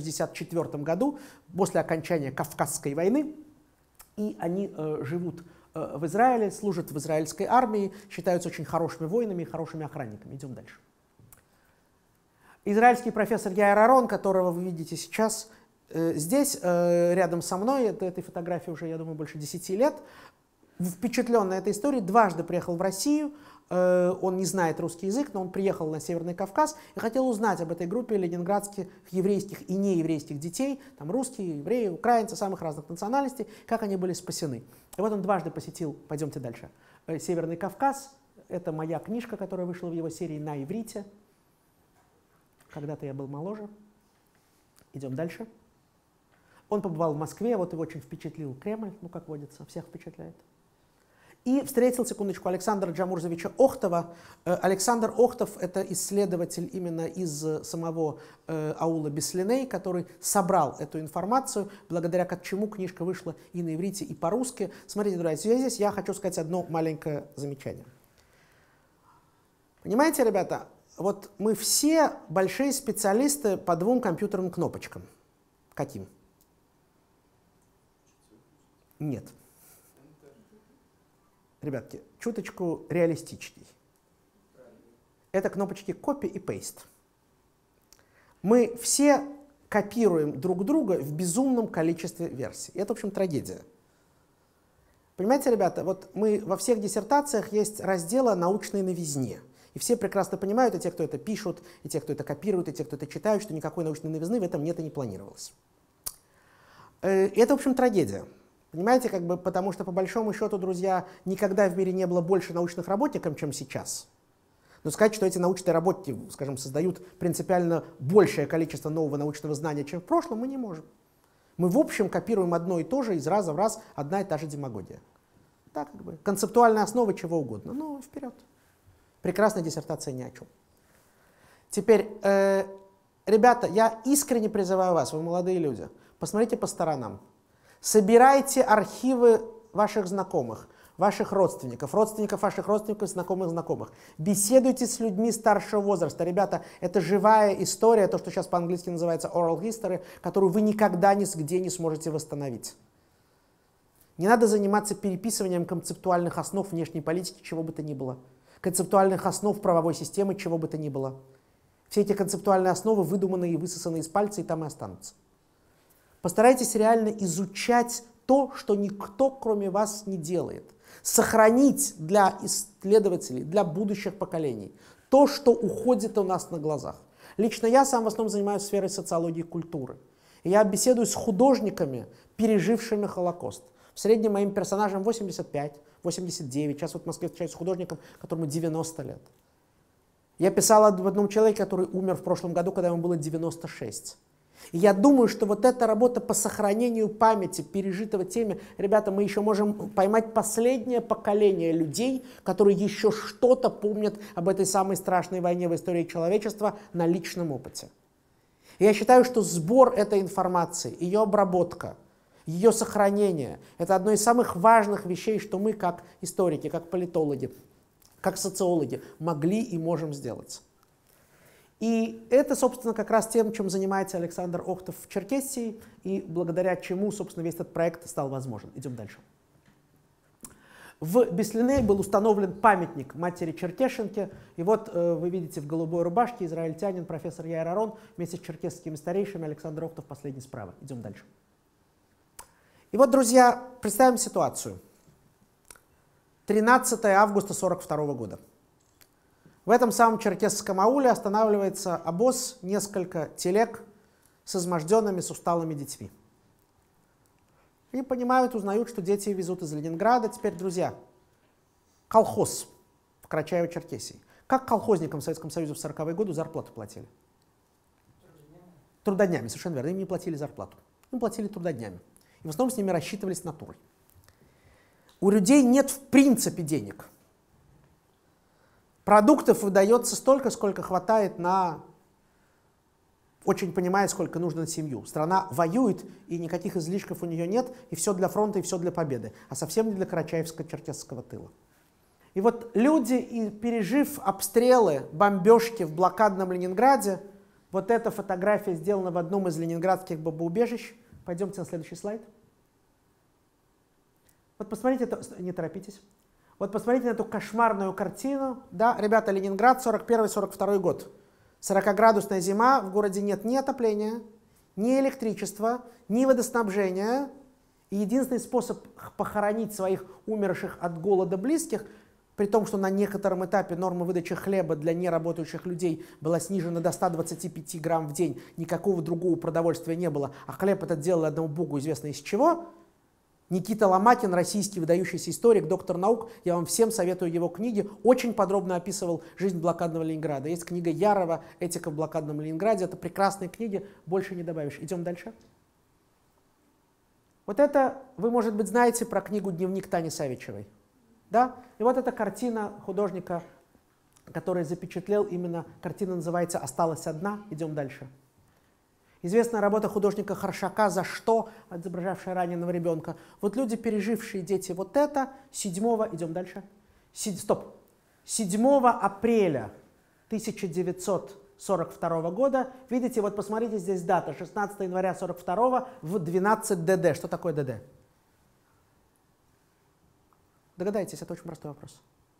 1864 году, после окончания Кавказской войны. И они живут в Израиле, служат в израильской армии, считаются очень хорошими воинами и хорошими охранниками. Идем дальше. Израильский профессор Яир Арон, которого вы видите сейчас здесь, рядом со мной, этой фотографии уже, я думаю, больше 10 лет, впечатленный этой историей, дважды приехал в Россию. Он не знает русский язык, но он приехал на Северный Кавказ и хотел узнать об этой группе ленинградских еврейских и нееврейских детей, там русские, евреи, украинцы, самых разных национальностей, как они были спасены. И вот он дважды посетил, пойдемте дальше, Северный Кавказ. Это моя книжка, которая вышла в его серии на иврите. Когда-то я был моложе. Идем дальше. Он побывал в Москве, вот его очень впечатлил Кремль, ну как водится, всех впечатляет. И встретил, секундочку, Александра Джамурзовича Охтова. Александр Охтов — это исследователь именно из самого аула Беслиней, который собрал эту информацию, благодаря чему книжка вышла и на иврите, и по-русски. Смотрите, друзья, здесь я хочу сказать одно маленькое замечание. Понимаете, ребята, вот мы все большие специалисты по двум компьютерным кнопочкам. Каким? Нет. Ребятки, чуточку реалистичней. Это кнопочки copy и paste. Мы все копируем друг друга в безумном количестве версий. И это, в общем, трагедия. Понимаете, ребята, вот мы во всех диссертациях есть разделы научной новизне. И все прекрасно понимают, и те, кто это пишут, и те, кто это копируют, и те, кто это читают, что никакой научной новизны в этом нет и не планировалось. И это, в общем, трагедия. Понимаете, потому что, по большому счету, друзья, никогда в мире не было больше научных работников, чем сейчас. Но сказать, что эти научные работники, скажем, создают принципиально большее количество нового научного знания, чем в прошлом, мы не можем. Мы, в общем, копируем одно и то же, из раза в раз одна и та же демагогия. Да, концептуальная основа чего угодно. Ну, вперед. Прекрасная диссертация ни о чем. Теперь, ребята, я искренне призываю вас, вы молодые люди, посмотрите по сторонам. Собирайте архивы ваших знакомых, ваших родственников, родственников ваших родственников, знакомых знакомых. Беседуйте с людьми старшего возраста. Ребята, это живая история, то, что сейчас по-английски называется oral history, которую вы никогда нигде не сможете восстановить. Не надо заниматься переписыванием концептуальных основ внешней политики, чего бы то ни было. Концептуальных основ правовой системы, чего бы то ни было. Все эти концептуальные основы выдуманные и высосанные из пальца, и там и останутся. Постарайтесь реально изучать то, что никто, кроме вас, не делает. Сохранить для исследователей, для будущих поколений то, что уходит у нас на глазах. Лично я сам в основном занимаюсь сферой социологии и культуры. И я беседую с художниками, пережившими Холокост. В среднем моим персонажам 85, 89. Сейчас вот в Москве встречаюсь с художником, которому 90 лет. Я писал об одном человеке, который умер в прошлом году, когда ему было 96. И я думаю, что вот эта работа по сохранению памяти, пережитого теме, ребята, мы еще можем поймать последнее поколение людей, которые еще что-то помнят об этой самой страшной войне в истории человечества на личном опыте. И я считаю, что сбор этой информации, ее обработка, ее сохранение – это одно из самых важных вещей, что мы, как историки, как политологи, как социологи, могли и можем сделать. И это, собственно, как раз тем, чем занимается Александр Охтов в Черкесии, и благодаря чему, собственно, весь этот проект стал возможен. Идем дальше. В Беслиней был установлен памятник матери Черкешенке. И вот вы видите в голубой рубашке израильтянин, профессор Яир Арон, вместе с черкесскими старейшими, Александр Охтов последний справа. Идем дальше. И вот, друзья, представим ситуацию. 13 августа 1942 года. В этом самом черкесском ауле останавливается обоз, несколько телег с изможденными, с усталыми детьми. И понимают, узнают, что дети везут из Ленинграда. Теперь, друзья, колхоз в Карачаево-Черкесии. Как колхозникам в Советском Союзе в 40-е годы зарплату платили? Трудоднями, совершенно верно. Им не платили зарплату. Им платили трудоднями. И в основном с ними рассчитывались натурой. У людей нет в принципе денег. Продуктов выдается столько, сколько хватает на, очень понимая, сколько нужно на семью. Страна воюет, и никаких излишков у нее нет, и все для фронта, и все для победы, а совсем не для Карачаевско-Черкесского тыла. И вот люди, пережив обстрелы, бомбежки в блокадном Ленинграде, вот эта фотография сделана в одном из ленинградских бомбоубежищ. Пойдемте на следующий слайд. Вот посмотрите, не торопитесь. Вот посмотрите на эту кошмарную картину. Да, ребята, Ленинград, 41-42 год. 40-градусная зима, в городе нет ни отопления, ни электричества, ни водоснабжения. И единственный способ похоронить своих умерших от голода близких, при том, что на некотором этапе норма выдачи хлеба для неработающих людей была снижена до 125 грамм в день, никакого другого продовольствия не было, а хлеб этот делали одному богу известно из чего. Никита Ломакин, российский выдающийся историк, доктор наук, я вам всем советую его книги, очень подробно описывал жизнь блокадного Ленинграда. Есть книга Ярова «Этика в блокадном Ленинграде», это прекрасные книги, больше не добавишь. Идем дальше. Вот это вы, может быть, знаете про книгу «Дневник Тани Савичевой». Да? И вот эта картина художника, который запечатлел именно, картина называется «Осталась одна». Идем дальше. Известная работа художника Харшака «За что?», изображавшая раненого ребенка. Вот люди, пережившие дети вот это, 7-го, идем дальше, 7 апреля 1942 года, видите, вот посмотрите, здесь дата, 16 января 1942 в 12 ДД. Что такое ДД? Догадайтесь, это очень простой вопрос.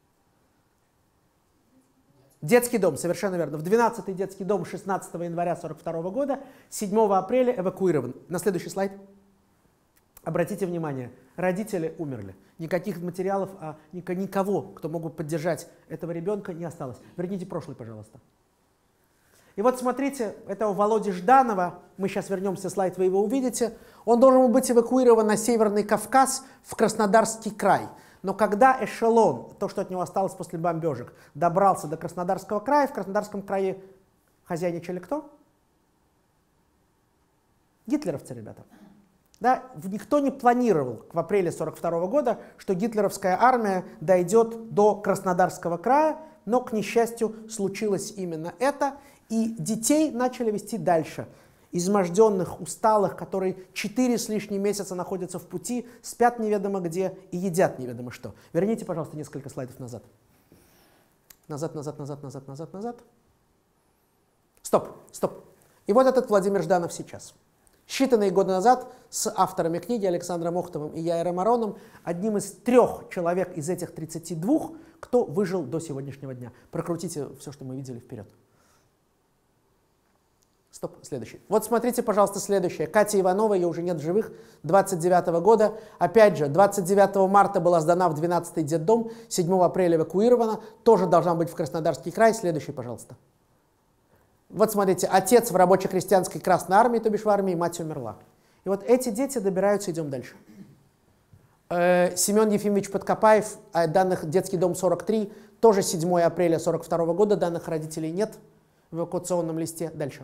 Детский дом, совершенно верно. В 12-й детский дом 16 января 1942 года, 7 апреля эвакуирован. На следующий слайд. Обратите внимание, родители умерли. Никаких материалов, никого, кто мог бы поддержать этого ребенка, не осталось. Верните прошлый, пожалуйста. И вот смотрите, этого Володи Жданова, мы сейчас вернемся, слайд, вы его увидите, он должен был быть эвакуирован на Северный Кавказ, в Краснодарский край. Но когда эшелон, то, что от него осталось после бомбежек, добрался до Краснодарского края, в Краснодарском крае хозяйничали кто? Гитлеровцы, ребята. Да, никто не планировал в апреле 1942 года, что гитлеровская армия дойдет до Краснодарского края, но, к несчастью, случилось именно это, и детей начали везти дальше. Изможденных, усталых, которые 4 с лишним месяца находятся в пути, спят неведомо где и едят неведомо что. Верните, пожалуйста, несколько слайдов назад. Назад, назад, назад, назад, назад, назад. Стоп, стоп. И вот этот Владимир Жданов сейчас. Считанные годы назад с авторами книги Александром Охтовым и Яиром Ароном, одним из 3 человек из этих 32, кто выжил до сегодняшнего дня. Прокрутите все, что мы видели, вперед. Стоп, следующий. Вот смотрите, пожалуйста, следующее. Катя Иванова, ее уже нет в живых, 29-го года. Опять же, 29 марта была сдана в 12-й детдом, 7 апреля эвакуирована, тоже должна быть в Краснодарский край. Следующий, пожалуйста. Вот смотрите, отец в рабоче-крестьянской Красной Армии, то бишь в армии, мать умерла. И вот эти дети добираются, идем дальше. Семен Ефимович Подкопаев, данных детский дом 43, тоже 7 апреля 1942 года, данных родителей нет в эвакуационном листе. Дальше.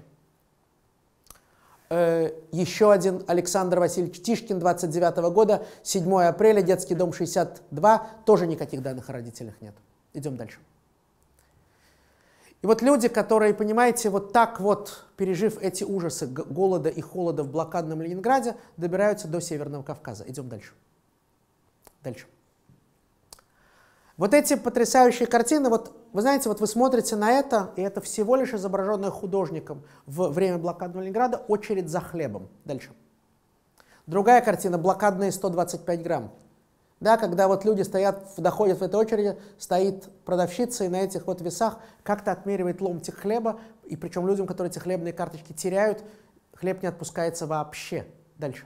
Еще один Александр Васильевич Тишкин, 29 года, 7 апреля, детский дом 62, тоже никаких данных о родителях нет. Идем дальше. И вот люди, которые, понимаете, вот так вот, пережив эти ужасы голода и холода в блокадном Ленинграде, добираются до Северного Кавказа. Идем дальше. Дальше. Вот эти потрясающие картины, вот вы знаете, вот вы смотрите на это, и это всего лишь изображенное художником в время блокадного Ленинграда очередь за хлебом. Дальше. Другая картина, блокадные 125 грамм. Да, когда вот люди стоят, доходят в этой очереди, стоит продавщица и на этих вот весах как-то отмеривает ломтик хлеба, и причем людям, которые эти хлебные карточки теряют, хлеб не отпускается вообще. Дальше.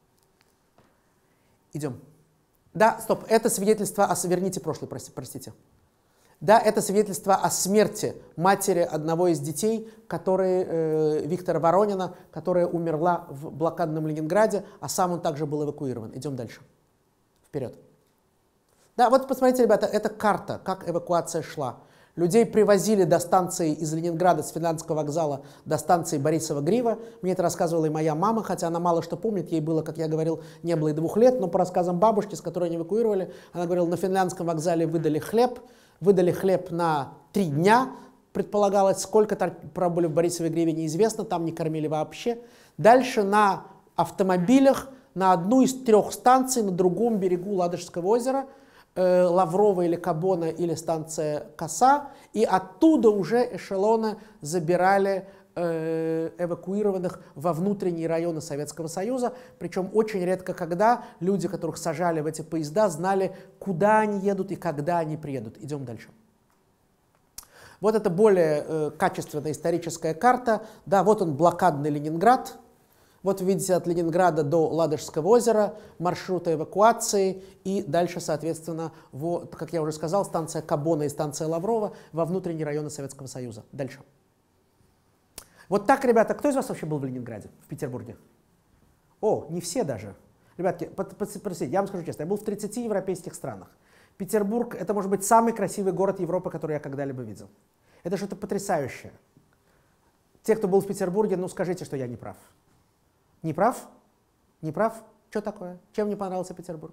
Идем. Да, стоп, это свидетельство о... Верните прошлый, простите. Да, это свидетельство о смерти матери одного из детей, Виктора Воронина, которая умерла в блокадном Ленинграде, а сам он также был эвакуирован. Идем дальше. Вперед. Да, вот посмотрите, ребята, это карта, как эвакуация шла. Людей привозили до станции из Ленинграда, с Финляндского вокзала, до станции Борисова-Грива. Мне это рассказывала и моя мама, хотя она мало что помнит, ей было, как я говорил, не было и 2 лет, но по рассказам бабушки, с которой они эвакуировали, она говорила, на Финляндском вокзале выдали хлеб на 3 дня, предполагалось, сколько пробыли в Борисовой-Гриве, неизвестно, там не кормили вообще. Дальше на автомобилях на одну из 3 станций на другом берегу Ладожского озера, Лаврова или Кабона или станция Коса, и оттуда уже эшелоны забирали эвакуированных во внутренние районы Советского Союза, причем очень редко когда люди, которых сажали в эти поезда, знали, куда они едут и когда они приедут. Идем дальше. Вот это более качественная историческая карта. Да, вот он, блокадный Ленинград. Вот вы видите от Ленинграда до Ладожского озера маршруты эвакуации. И дальше, соответственно, вот, как я уже сказал, станция Кабона и станция Лаврова во внутренние районы Советского Союза. Дальше. Вот так, ребята, кто из вас вообще был в Ленинграде, в Петербурге? О, не все даже. Ребятки, простите, я вам скажу честно, я был в 30 европейских странах. Петербург — это, может быть, самый красивый город Европы, который я когда-либо видел. Это что-то потрясающее. Те, кто был в Петербурге, ну скажите, что я не прав. Не прав? Не прав? Что такое? Чем не понравился Петербург?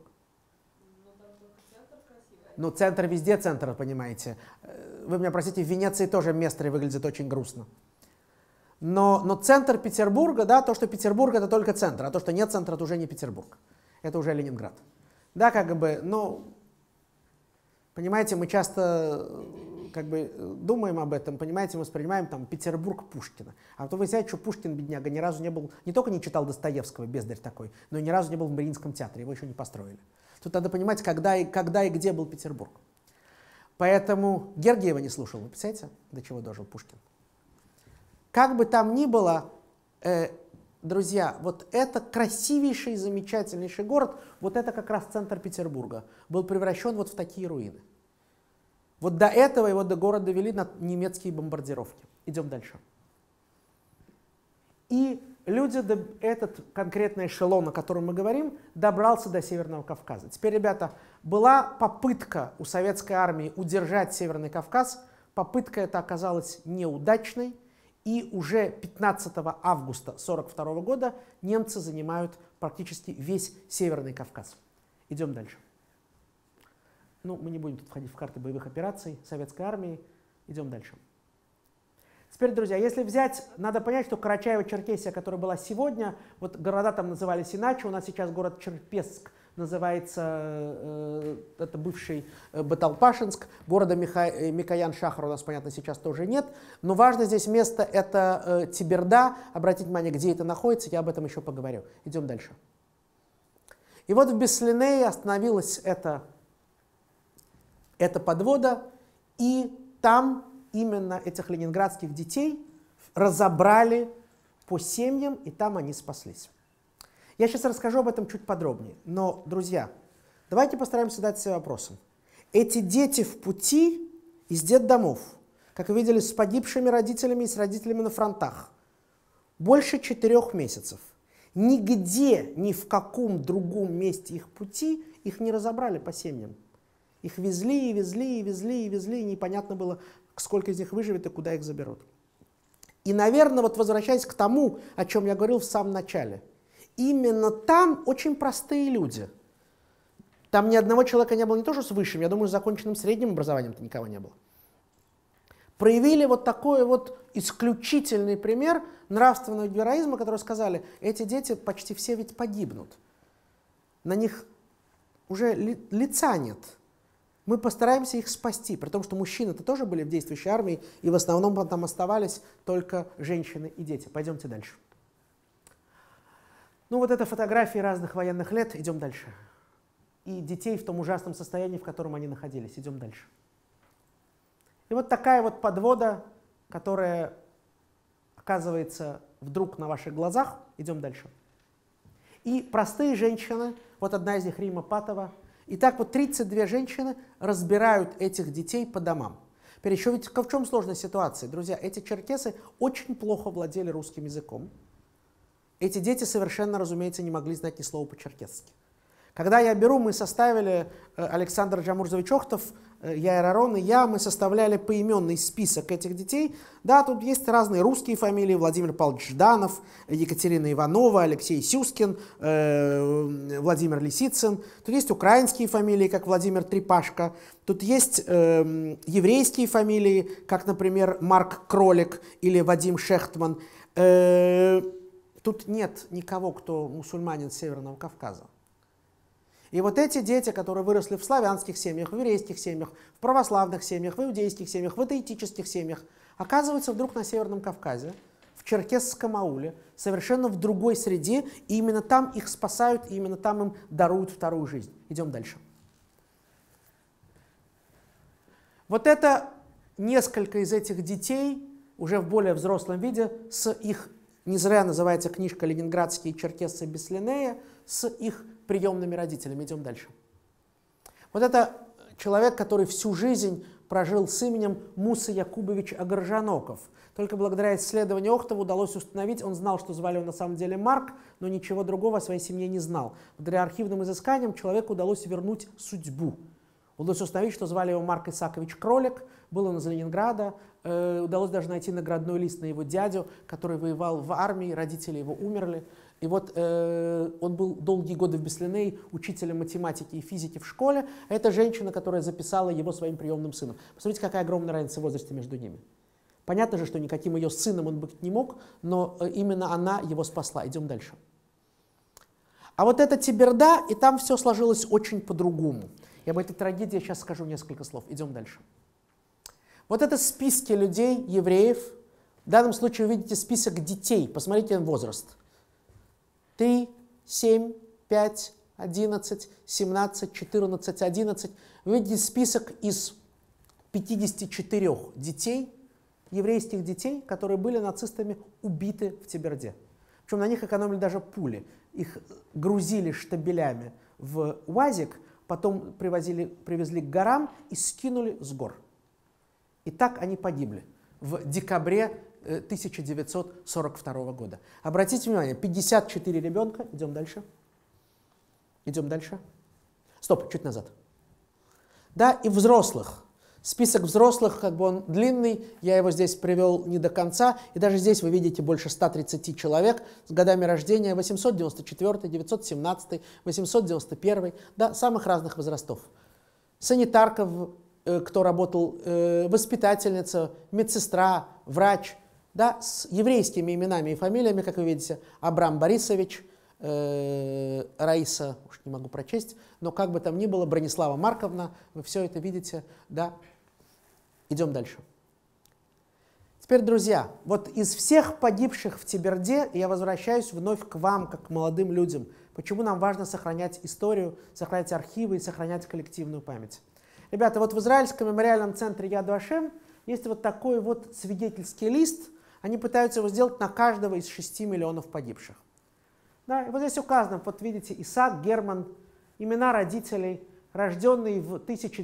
Ну, центр везде центр, понимаете. Вы меня простите, в Венеции тоже место выглядит очень грустно. Но центр Петербурга, да, то, что Петербург — это только центр, а то, что нет центра, это уже не Петербург. Это уже Ленинград. Да, как бы, ну, понимаете, мы часто как бы думаем об этом, понимаете, мы воспринимаем там Петербург Пушкина. А то вы знаете, что Пушкин, бедняга, ни разу не был, не только не читал Достоевского, бездарь такой, но и ни разу не был в Мариинском театре, его еще не построили. Тут надо понимать, когда и где был Петербург. Поэтому Гергиева не слушал, вы представляете, до чего дожил Пушкин. Как бы там ни было, друзья, вот это красивейший, замечательнейший город, вот это как раз центр Петербурга, был превращен вот в такие руины. Вот до этого его до города вели немецкие бомбардировки. Идем дальше. И люди, этот конкретный эшелон, о котором мы говорим, добрался до Северного Кавказа. Теперь, ребята, была попытка у советской армии удержать Северный Кавказ, попытка эта оказалась неудачной. И уже 15 августа 1942 года немцы занимают практически весь Северный Кавказ. Идем дальше. Ну, мы не будем тут входить в карты боевых операций советской армии. Идем дальше. Теперь, друзья, если взять, надо понять, что Карачаево-Черкесия, которая была сегодня, вот города там назывались иначе. У нас сейчас город Черкесск называется, это бывший Баталпашинск, города Микоян-Шахар у нас, понятно, сейчас тоже нет, но важно здесь место — это Теберда, обратите внимание, где это находится, я об этом еще поговорю. Идем дальше. И вот в Беслинее остановилась эта подвода, и там именно этих ленинградских детей разобрали по семьям, и там они спаслись. Я сейчас расскажу об этом чуть подробнее. Но, друзья, давайте постараемся задать себе вопросом. Эти дети в пути из детдомов, как вы видели, с погибшими родителями и с родителями на фронтах, больше 4 месяцев. Нигде, ни в каком другом месте их пути их не разобрали по семьям. Их везли и везли, и везли, и везли, и непонятно было, сколько из них выживет и куда их заберут. И, наверное, вот возвращаясь к тому, о чем я говорил в самом начале, именно там очень простые люди. Там ни одного человека не было не то что с высшим, я думаю, с законченным средним образованием-то никого не было. Проявили вот такой вот исключительный пример нравственного героизма, который сказали, эти дети почти все ведь погибнут. На них уже лица нет. Мы постараемся их спасти, при том, что мужчины-то тоже были в действующей армии, и в основном там оставались только женщины и дети. Пойдемте дальше. Ну вот это фотографии разных военных лет. Идем дальше. И детей в том ужасном состоянии, в котором они находились. Идем дальше. И вот такая вот подвода, которая оказывается вдруг на ваших глазах. Идем дальше. И простые женщины, вот одна из них Рима Патова. И так вот 32 женщины разбирают этих детей по домам. Теперь еще ведь в чем сложная ситуация? Друзья, эти черкесы очень плохо владели русским языком. Эти дети совершенно, разумеется, не могли знать ни слова по-черкесски. Когда я беру, мы составили, Александр Джамурзович Охтов, Яир Арон и я, мы составляли поименный список этих детей. Да, тут есть разные русские фамилии: Владимир Павлович Жданов, Екатерина Иванова, Алексей Сюскин, Владимир Лисицын. Тут есть украинские фамилии, как Владимир Трепашко. Тут есть еврейские фамилии, как, например, Марк Кролик или Вадим Шехтман. Тут нет никого, кто мусульманин Северного Кавказа. И вот эти дети, которые выросли в славянских семьях, в еврейских семьях, в православных семьях, в иудейских семьях, в атеистических семьях, оказываются вдруг на Северном Кавказе, в черкесском ауле, совершенно в другой среде, и именно там их спасают, и именно там им даруют вторую жизнь. Идем дальше. Вот это несколько из этих детей, уже в более взрослом виде, с их, не зря называется книжка «Ленинградские черкессы без Линнея», с их приемными родителями. Идем дальше. Вот это человек, который всю жизнь прожил с именем Муса Якубович Агаржаноков. Только благодаря исследованию Охтова удалось установить, он знал, что звали его на самом деле Марк, но ничего другого о своей семье не знал. Благодаря архивным изысканиям человеку удалось вернуть судьбу. Удалось установить, что звали его Марк Исакович Кролик, был он из Ленинграда, удалось даже найти наградной лист на его дядю, который воевал в армии, родители его умерли. И вот он был долгие годы в Беслинее учителем математики и физики в школе, а это женщина, которая записала его своим приемным сыном. Посмотрите, какая огромная разница в возрасте между ними. Понятно же, что никаким ее сыном он быть не мог, но именно она его спасла. Идем дальше. А вот это Теберда, и там все сложилось очень по-другому. И об этой трагедии я сейчас скажу несколько слов. Идем дальше. Вот это списки людей, евреев. В данном случае вы видите список детей. Посмотрите на возраст. 3, 7, 5, 11, 17, 14, 11. Вы видите список из 54 детей, еврейских детей, которые были нацистами убиты в Теберде. Причем на них экономили даже пули. Их грузили штабелями в УАЗик, потом привезли к горам и скинули с гор. И так они погибли в декабре 1942 года. Обратите внимание, 54 ребенка. Идем дальше. Идем дальше. Стоп, чуть назад. Да, и взрослых. Список взрослых, как бы он длинный, я его здесь привел не до конца. И даже здесь вы видите больше 130 человек с годами рождения 894, 917, 891, да, самых разных возрастов. Санитарка, кто работал, воспитательница, медсестра, врач, да, с еврейскими именами и фамилиями, как вы видите, Абрам Борисович, Раиса, уж не могу прочесть, но как бы там ни было, Бронислава Марковна, вы все это видите, да. Идем дальше. Теперь, друзья, вот из всех погибших в Теберде я возвращаюсь вновь к вам, как к молодым людям. Почему нам важно сохранять историю, сохранять архивы и сохранять коллективную память? Ребята, вот в израильском мемориальном центре Яд Вашем есть вот такой вот свидетельский лист. Они пытаются его сделать на каждого из 6 миллионов погибших. Да, и вот здесь указано, вот видите, Исаак Герман, имена родителей, рожденный в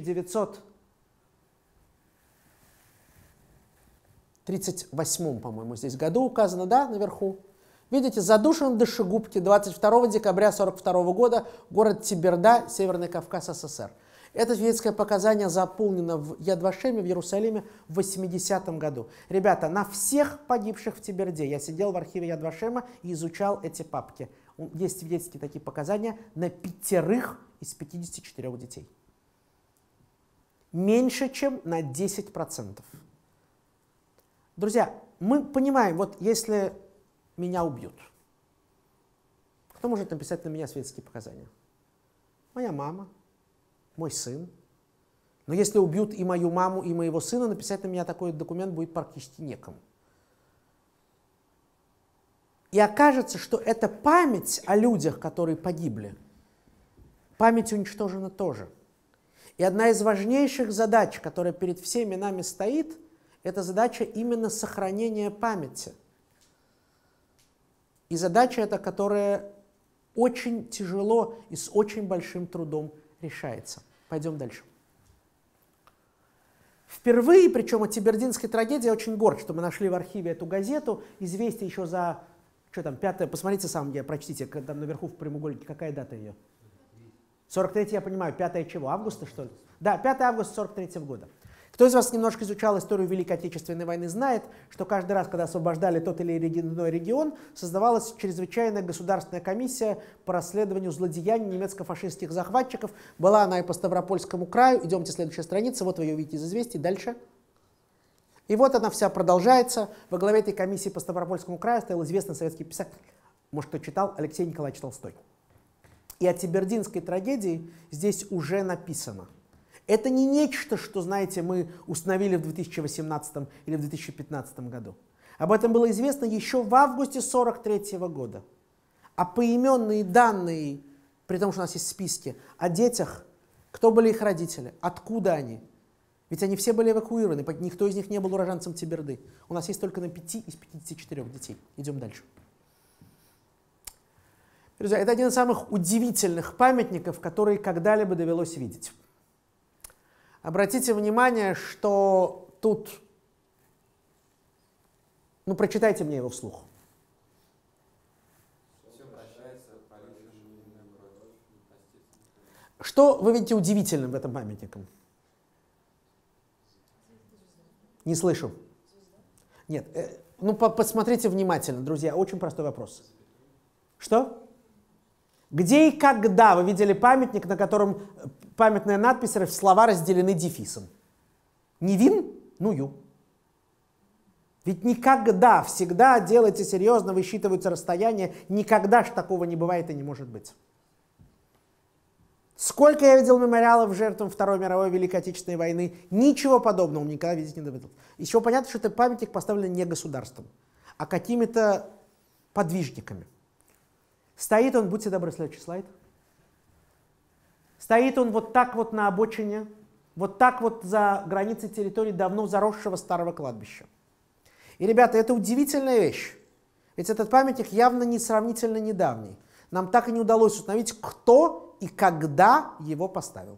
1938, по-моему, здесь году указано, да, наверху. Видите, задушен в душегубке 22 декабря 1942 года, город Теберда, Северный Кавказ, СССР. Это свидетельское показание заполнено в Яд Вашеме в Иерусалиме в 80-м году. Ребята, на всех погибших в Теберде я сидел в архиве Яд Вашема и изучал эти папки. Есть свидетельские такие показания на 5 из 54 детей. Меньше, чем на 10%. Друзья, мы понимаем, вот если меня убьют, кто может написать на меня свидетельские показания? Моя мама. Мой сын. Но если убьют и мою маму, и моего сына, написать на меня такой документ будет практически некому. И окажется, что это память о людях, которые погибли. Память уничтожена тоже. И одна из важнейших задач, которая перед всеми нами стоит, это задача именно сохранения памяти. И задача эта, которая очень тяжело и с очень большим трудом решается. Пойдем дальше. Впервые, причем от Тебердинской трагедии, я очень горд, что мы нашли в архиве эту газету. Известие еще за, что там, 5, посмотрите сам, прочтите, там наверху в прямоугольнике, какая дата ее? 43-й, я понимаю, 5 чего, августа, что ли? Да, 5 августа 43-го года. Кто из вас немножко изучал историю Великой Отечественной войны, знает, что каждый раз, когда освобождали тот или иной регион, создавалась чрезвычайная государственная комиссия по расследованию злодеяний немецко-фашистских захватчиков. Была она и по Ставропольскому краю. Идемте, следующая страница. Вот вы ее видите из известий. Дальше. И вот она вся продолжается. Во главе этой комиссии по Ставропольскому краю стоял известный советский писатель, может, кто читал, Алексей Николаевич Толстой. И о Тебердинской трагедии здесь уже написано. Это не нечто, что, знаете, мы установили в 2018 или в 2015 году. Об этом было известно еще в августе 1943 года. А поименные данные, при том, что у нас есть списки, о детях, кто были их родители, откуда они. Ведь они все были эвакуированы, никто из них не был уроженцем Теберды. У нас есть только на 5 из 54 детей. Идем дальше. Друзья, это один из самых удивительных памятников, которые когда-либо довелось видеть. Обратите внимание, что тут... Ну, прочитайте мне его вслух. Что вы видите удивительным в этом памятнике? Не слышу. Нет. Ну, посмотрите внимательно, друзья. Очень простой вопрос. Что? Где и когда вы видели памятник, на котором памятная надпись, слова разделены дефисом? Не вин? Ну ю. Ведь никогда, всегда делайте серьезно, высчитываются расстояния. Никогда ж такого не бывает и не может быть. Сколько я видел мемориалов жертвам Второй мировой Великой Отечественной войны, ничего подобного никогда видеть не доводилось. Еще понятно, что этот памятник поставлен не государством, а какими-то подвижниками. Стоит он, будьте добры, следующий слайд. Стоит он вот так вот на обочине, вот так вот за границей территории давно заросшего старого кладбища. И, ребята, это удивительная вещь. Ведь этот памятник явно не сравнительно недавний. Нам так и не удалось установить, кто и когда его поставил.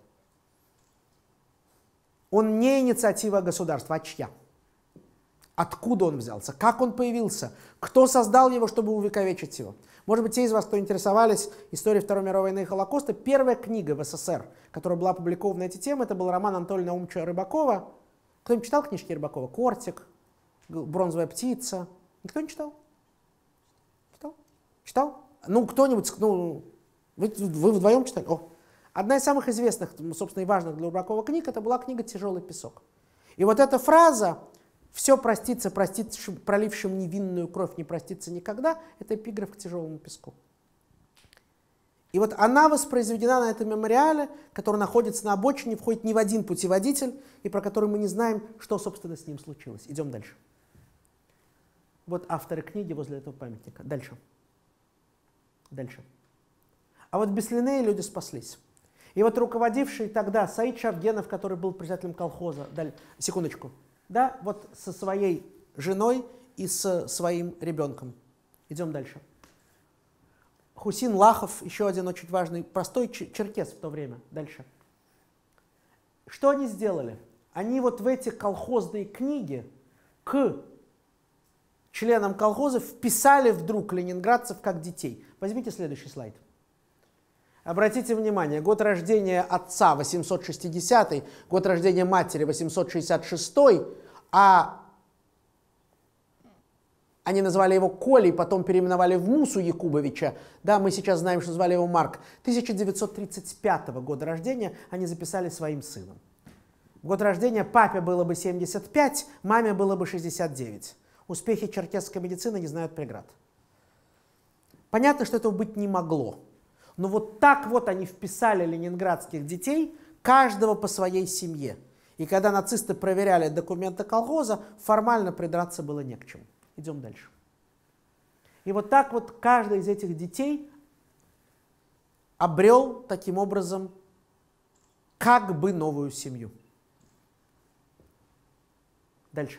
Он не инициатива государства, а чья? Откуда он взялся? Как он появился? Кто создал его, чтобы увековечить его? Может быть, те из вас, кто интересовались историей Второй мировой войны и Холокоста, первая книга в СССР, которая была опубликована на эти темы, это был роман Анатолия Наумовича Рыбакова. Кто-нибудь читал книжки Рыбакова? «Кортик», «Бронзовая птица». Никто не читал? Читал? Читал? Ну, кто-нибудь, ну, вы вдвоем читали? О. Одна из самых известных, собственно, и важных для Рыбакова книг, это была книга «Тяжелый песок». И вот эта фраза «все простится, пролившим невинную кровь не простится никогда» — это эпиграф к «Тяжелому песку». И вот она воспроизведена на этом мемориале, который находится на обочине, входит не в один путеводитель, и про который мы не знаем, что, собственно, с ним случилось. Идем дальше. Вот авторы книги возле этого памятника. Дальше. Дальше. А вот в Беслинее люди спаслись. И вот руководивший тогда Саид Шавгенов, который был председателем колхоза, секундочку, да, вот со своей женой и со своим ребенком. Идем дальше. Хусин Лахов, еще один очень важный, простой черкес в то время. Дальше. Что они сделали? Они вот в эти колхозные книги к членам колхоза вписали вдруг ленинградцев как детей. Возьмите следующий слайд. Обратите внимание, год рождения отца 860, год рождения матери 866, а они назвали его Колей, потом переименовали в Мусу Якубовича. Да, мы сейчас знаем, что звали его Марк. 1935 года рождения они записали своим сыном. Год рождения папе было бы 75, маме было бы 69. Успехи черкесской медицины не знают преград. Понятно, что этого быть не могло. Но вот так вот они вписали ленинградских детей, каждого по своей семье. И когда нацисты проверяли документы колхоза, формально придраться было не к чему. Идем дальше. И вот так вот каждый из этих детей обрел таким образом как бы новую семью. Дальше.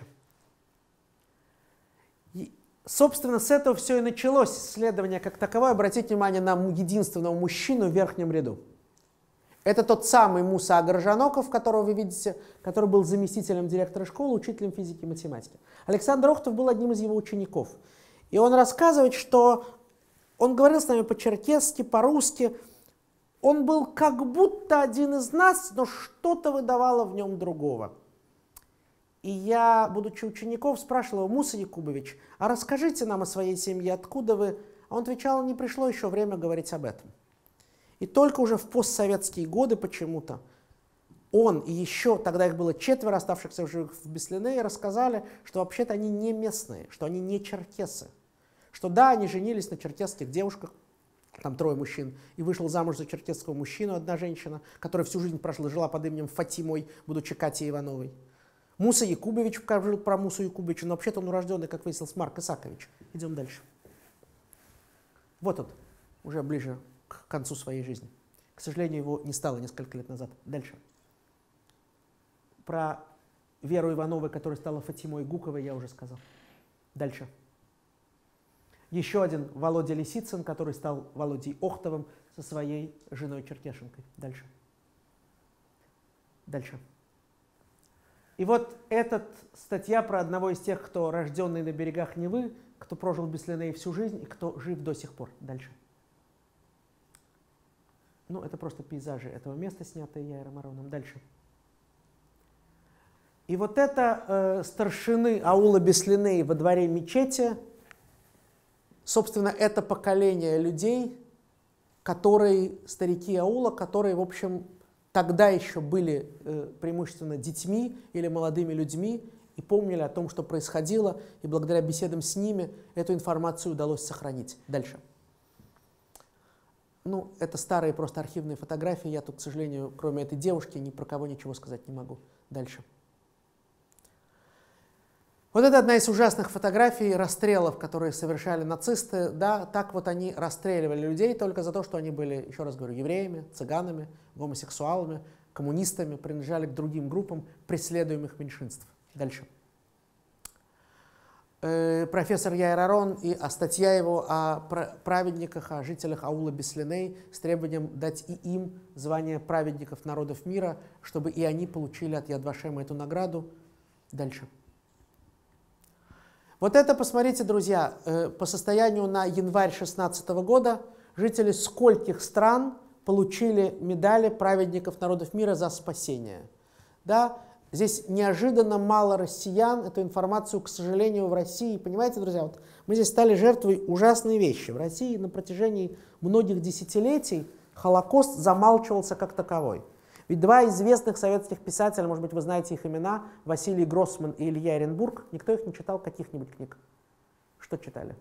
И, собственно, с этого все и началось исследование как таковое. Обратите внимание на единственного мужчину в верхнем ряду. Это тот самый Муса Агаржаноков, которого вы видите, который был заместителем директора школы, учителем физики и математики. Александр Охтов был одним из его учеников. И он рассказывает, что он говорил с нами по-черкесски, по-русски. Он был как будто один из нас, но что-то выдавало в нем другого. И я, будучи учеником, спрашивал его: Муса Якубович, а расскажите нам о своей семье, откуда вы? А он отвечал: не пришло еще время говорить об этом. И только уже в постсоветские годы почему-то он и еще, тогда их было 4 оставшихся в живых в Беслинее, рассказали, что вообще-то они не местные, что они не черкесы. Что да, они женились на черкесских девушках, там 3 мужчин, и вышел замуж за черкесского мужчину одна женщина, которая всю жизнь жила под именем Фатимой, будучи Катей Ивановой. Муса Якубович жил про Мусу Якубовича, но вообще-то он урожденный, как выяснилось, Марк Исакович. Идем дальше. Вот он, уже ближе к концу своей жизни. К сожалению, его не стало несколько лет назад. Дальше. Про Веру Иванову, которая стала Фатимой Гуковой, я уже сказал. Дальше. Еще один Володя Лисицын, который стал Володей Охтовым со своей женой Черкешенкой. Дальше. Дальше. И вот эта статья про одного из тех, кто рожденный на берегах Невы, кто прожил без Линнея всю жизнь и кто жив до сих пор. Дальше. Ну, это просто пейзажи этого места, снятые Яиром Ароном. Дальше. И вот это старшины аула Беслиней во дворе мечети, собственно, это поколение людей, которые, старики аула, которые, в общем, тогда еще были преимущественно детьми или молодыми людьми и помнили о том, что происходило, и благодаря беседам с ними эту информацию удалось сохранить. Дальше. Ну, это старые просто архивные фотографии, я тут, к сожалению, кроме этой девушки, ни про кого ничего сказать не могу. Дальше. Вот это одна из ужасных фотографий расстрелов, которые совершали нацисты. Да, так вот они расстреливали людей только за то, что они были, еще раз говорю, евреями, цыганами, гомосексуалами, коммунистами, принадлежали к другим группам преследуемых меньшинств. Дальше. Профессор Яир Арон и статья его о праведниках, о жителях аула Беслиней с требованием дать и им звание праведников народов мира, чтобы и они получили от Яд Вашема эту награду. Дальше. Вот это, посмотрите, друзья, по состоянию на январь 2016 года жители скольких стран получили медали праведников народов мира за спасение. Да? Здесь неожиданно мало россиян эту информацию, к сожалению, в России. Понимаете, друзья, вот мы здесь стали жертвой ужасной вещи. В России на протяжении многих десятилетий Холокост замалчивался как таковой. Ведь два известных советских писателя, может быть, вы знаете их имена, Василий Гроссман и Илья Эренбург, никто их не читал, каких-нибудь книг. Что читали?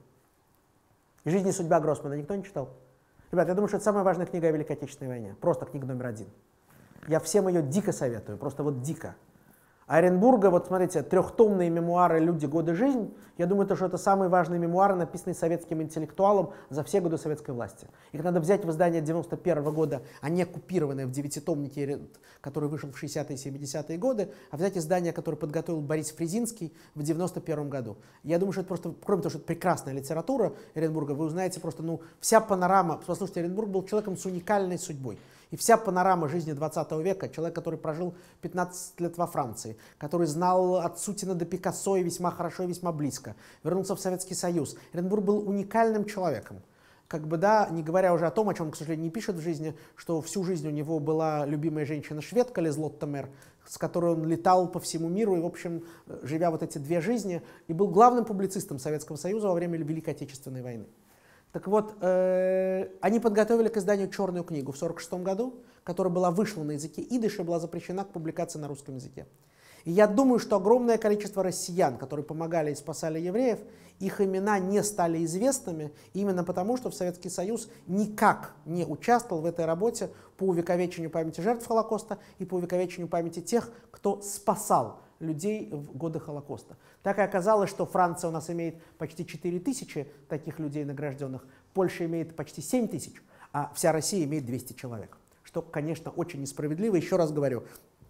«Жизнь и судьба» Гроссмана никто не читал? Ребят, я думаю, что это самая важная книга о Великой Отечественной войне. Просто книга номер 1. Я всем ее дико советую, просто вот дико. А Эренбурга, вот смотрите, трехтомные мемуары «Люди, годы, жизнь». Я думаю, что это самые важные мемуары, написанные советским интеллектуалом за все годы советской власти. Их надо взять в издание 91 года, а не купированное в девятитомнике, который вышел в 60-е и 70-е годы, а взять издание, которое подготовил Борис Фрезинский в 91 году. Я думаю, что это просто, кроме того, что это прекрасная литература Эренбурга, вы узнаете просто, ну, вся панорама. Послушайте, Эренбург был человеком с уникальной судьбой. И вся панорама жизни 20 века, человек, который прожил 15 лет во Франции, который знал от Сутина до Пикассо и весьма хорошо и весьма близко, вернулся в Советский Союз. Эренбург был уникальным человеком. Как бы, да, не говоря уже о том, о чем он, к сожалению, не пишет в жизни, что всю жизнь у него была любимая женщина-шведка Лизлотта Мер, с которой он летал по всему миру и, в общем, живя вот эти две жизни, и был главным публицистом Советского Союза во время Великой Отечественной войны. Так вот, они подготовили к изданию «Черную книгу» в 1946 году, которая вышла на языке идиш и была запрещена к публикации на русском языке. И я думаю, что огромное количество россиян, которые помогали и спасали евреев, их имена не стали известными именно потому, что в Советский Союз никак не участвовал в этой работе по увековечению памяти жертв Холокоста и по увековечению памяти тех, кто спасал людей в годы Холокоста. Так и оказалось, что Франция у нас имеет почти 4000 таких людей награжденных, Польша имеет почти 7000, а вся Россия имеет 200 человек. Что, конечно, очень несправедливо. Еще раз говорю,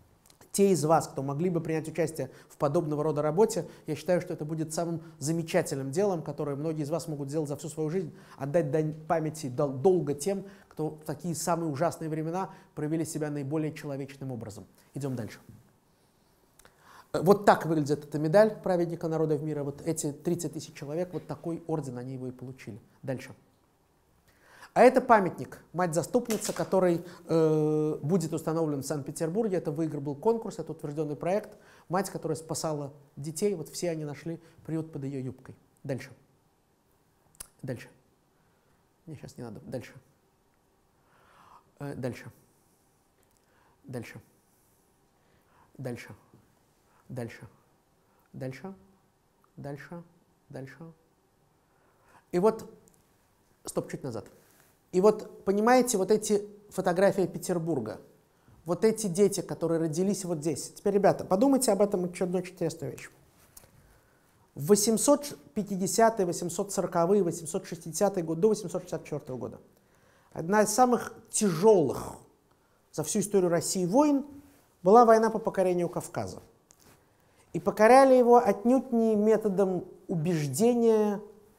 те из вас, кто могли бы принять участие в подобного рода работе, я считаю, что это будет самым замечательным делом, которое многие из вас могут сделать за всю свою жизнь, отдать дань памяти долго тем, кто в такие самые ужасные времена проявили себя наиболее человечным образом. Идем дальше. Вот так выглядит эта медаль праведника народов мира. Вот эти 30 000 человек, вот такой орден они его и получили. Дальше. А это памятник «Мать-заступница», который будет установлен в Санкт-Петербурге. Это был конкурс, это утвержденный проект. Мать, которая спасала детей, вот все они нашли приют под ее юбкой. Дальше. Дальше. Мне сейчас не надо. Дальше. Дальше. Дальше. Дальше. Дальше. Дальше. Дальше. Дальше. И вот, стоп, чуть назад. И вот, понимаете, вот эти фотографии Петербурга, вот эти дети, которые родились вот здесь. Теперь, ребята, подумайте об этом еще одну интересную вещь. В 850-е, 840-е, 860-е годы, до 864 года одна из самых тяжелых за всю историю России войн была война по покорению Кавказа. И покоряли его отнюдь не методом убеждения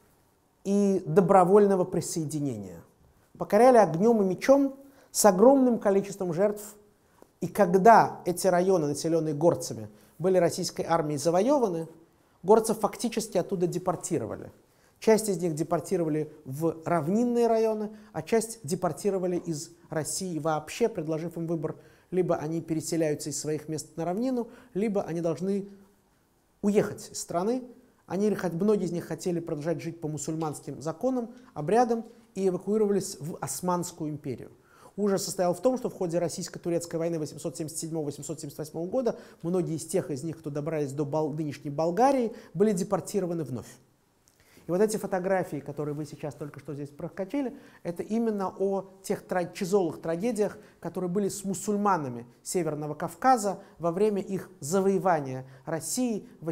и добровольного присоединения. Покоряли огнем и мечом с огромным количеством жертв. И когда эти районы, населенные горцами, были российской армией завоеваны, горцев фактически оттуда депортировали. Часть из них депортировали в равнинные районы, а часть депортировали из России вообще, предложив им выбор: либо они переселяются из своих мест на равнину, либо они должны уехать из страны. Многие из них хотели продолжать жить по мусульманским законам, обрядам и эвакуировались в Османскую империю. Ужас состоял в том, что в ходе российско-турецкой войны 877-878 года многие из них, кто добрались до нынешней Болгарии, были депортированы вновь. И вот эти фотографии, которые вы сейчас только что здесь проскочили, это именно о тех тяжелых трагедиях, которые были с мусульманами Северного Кавказа во время их завоевания России в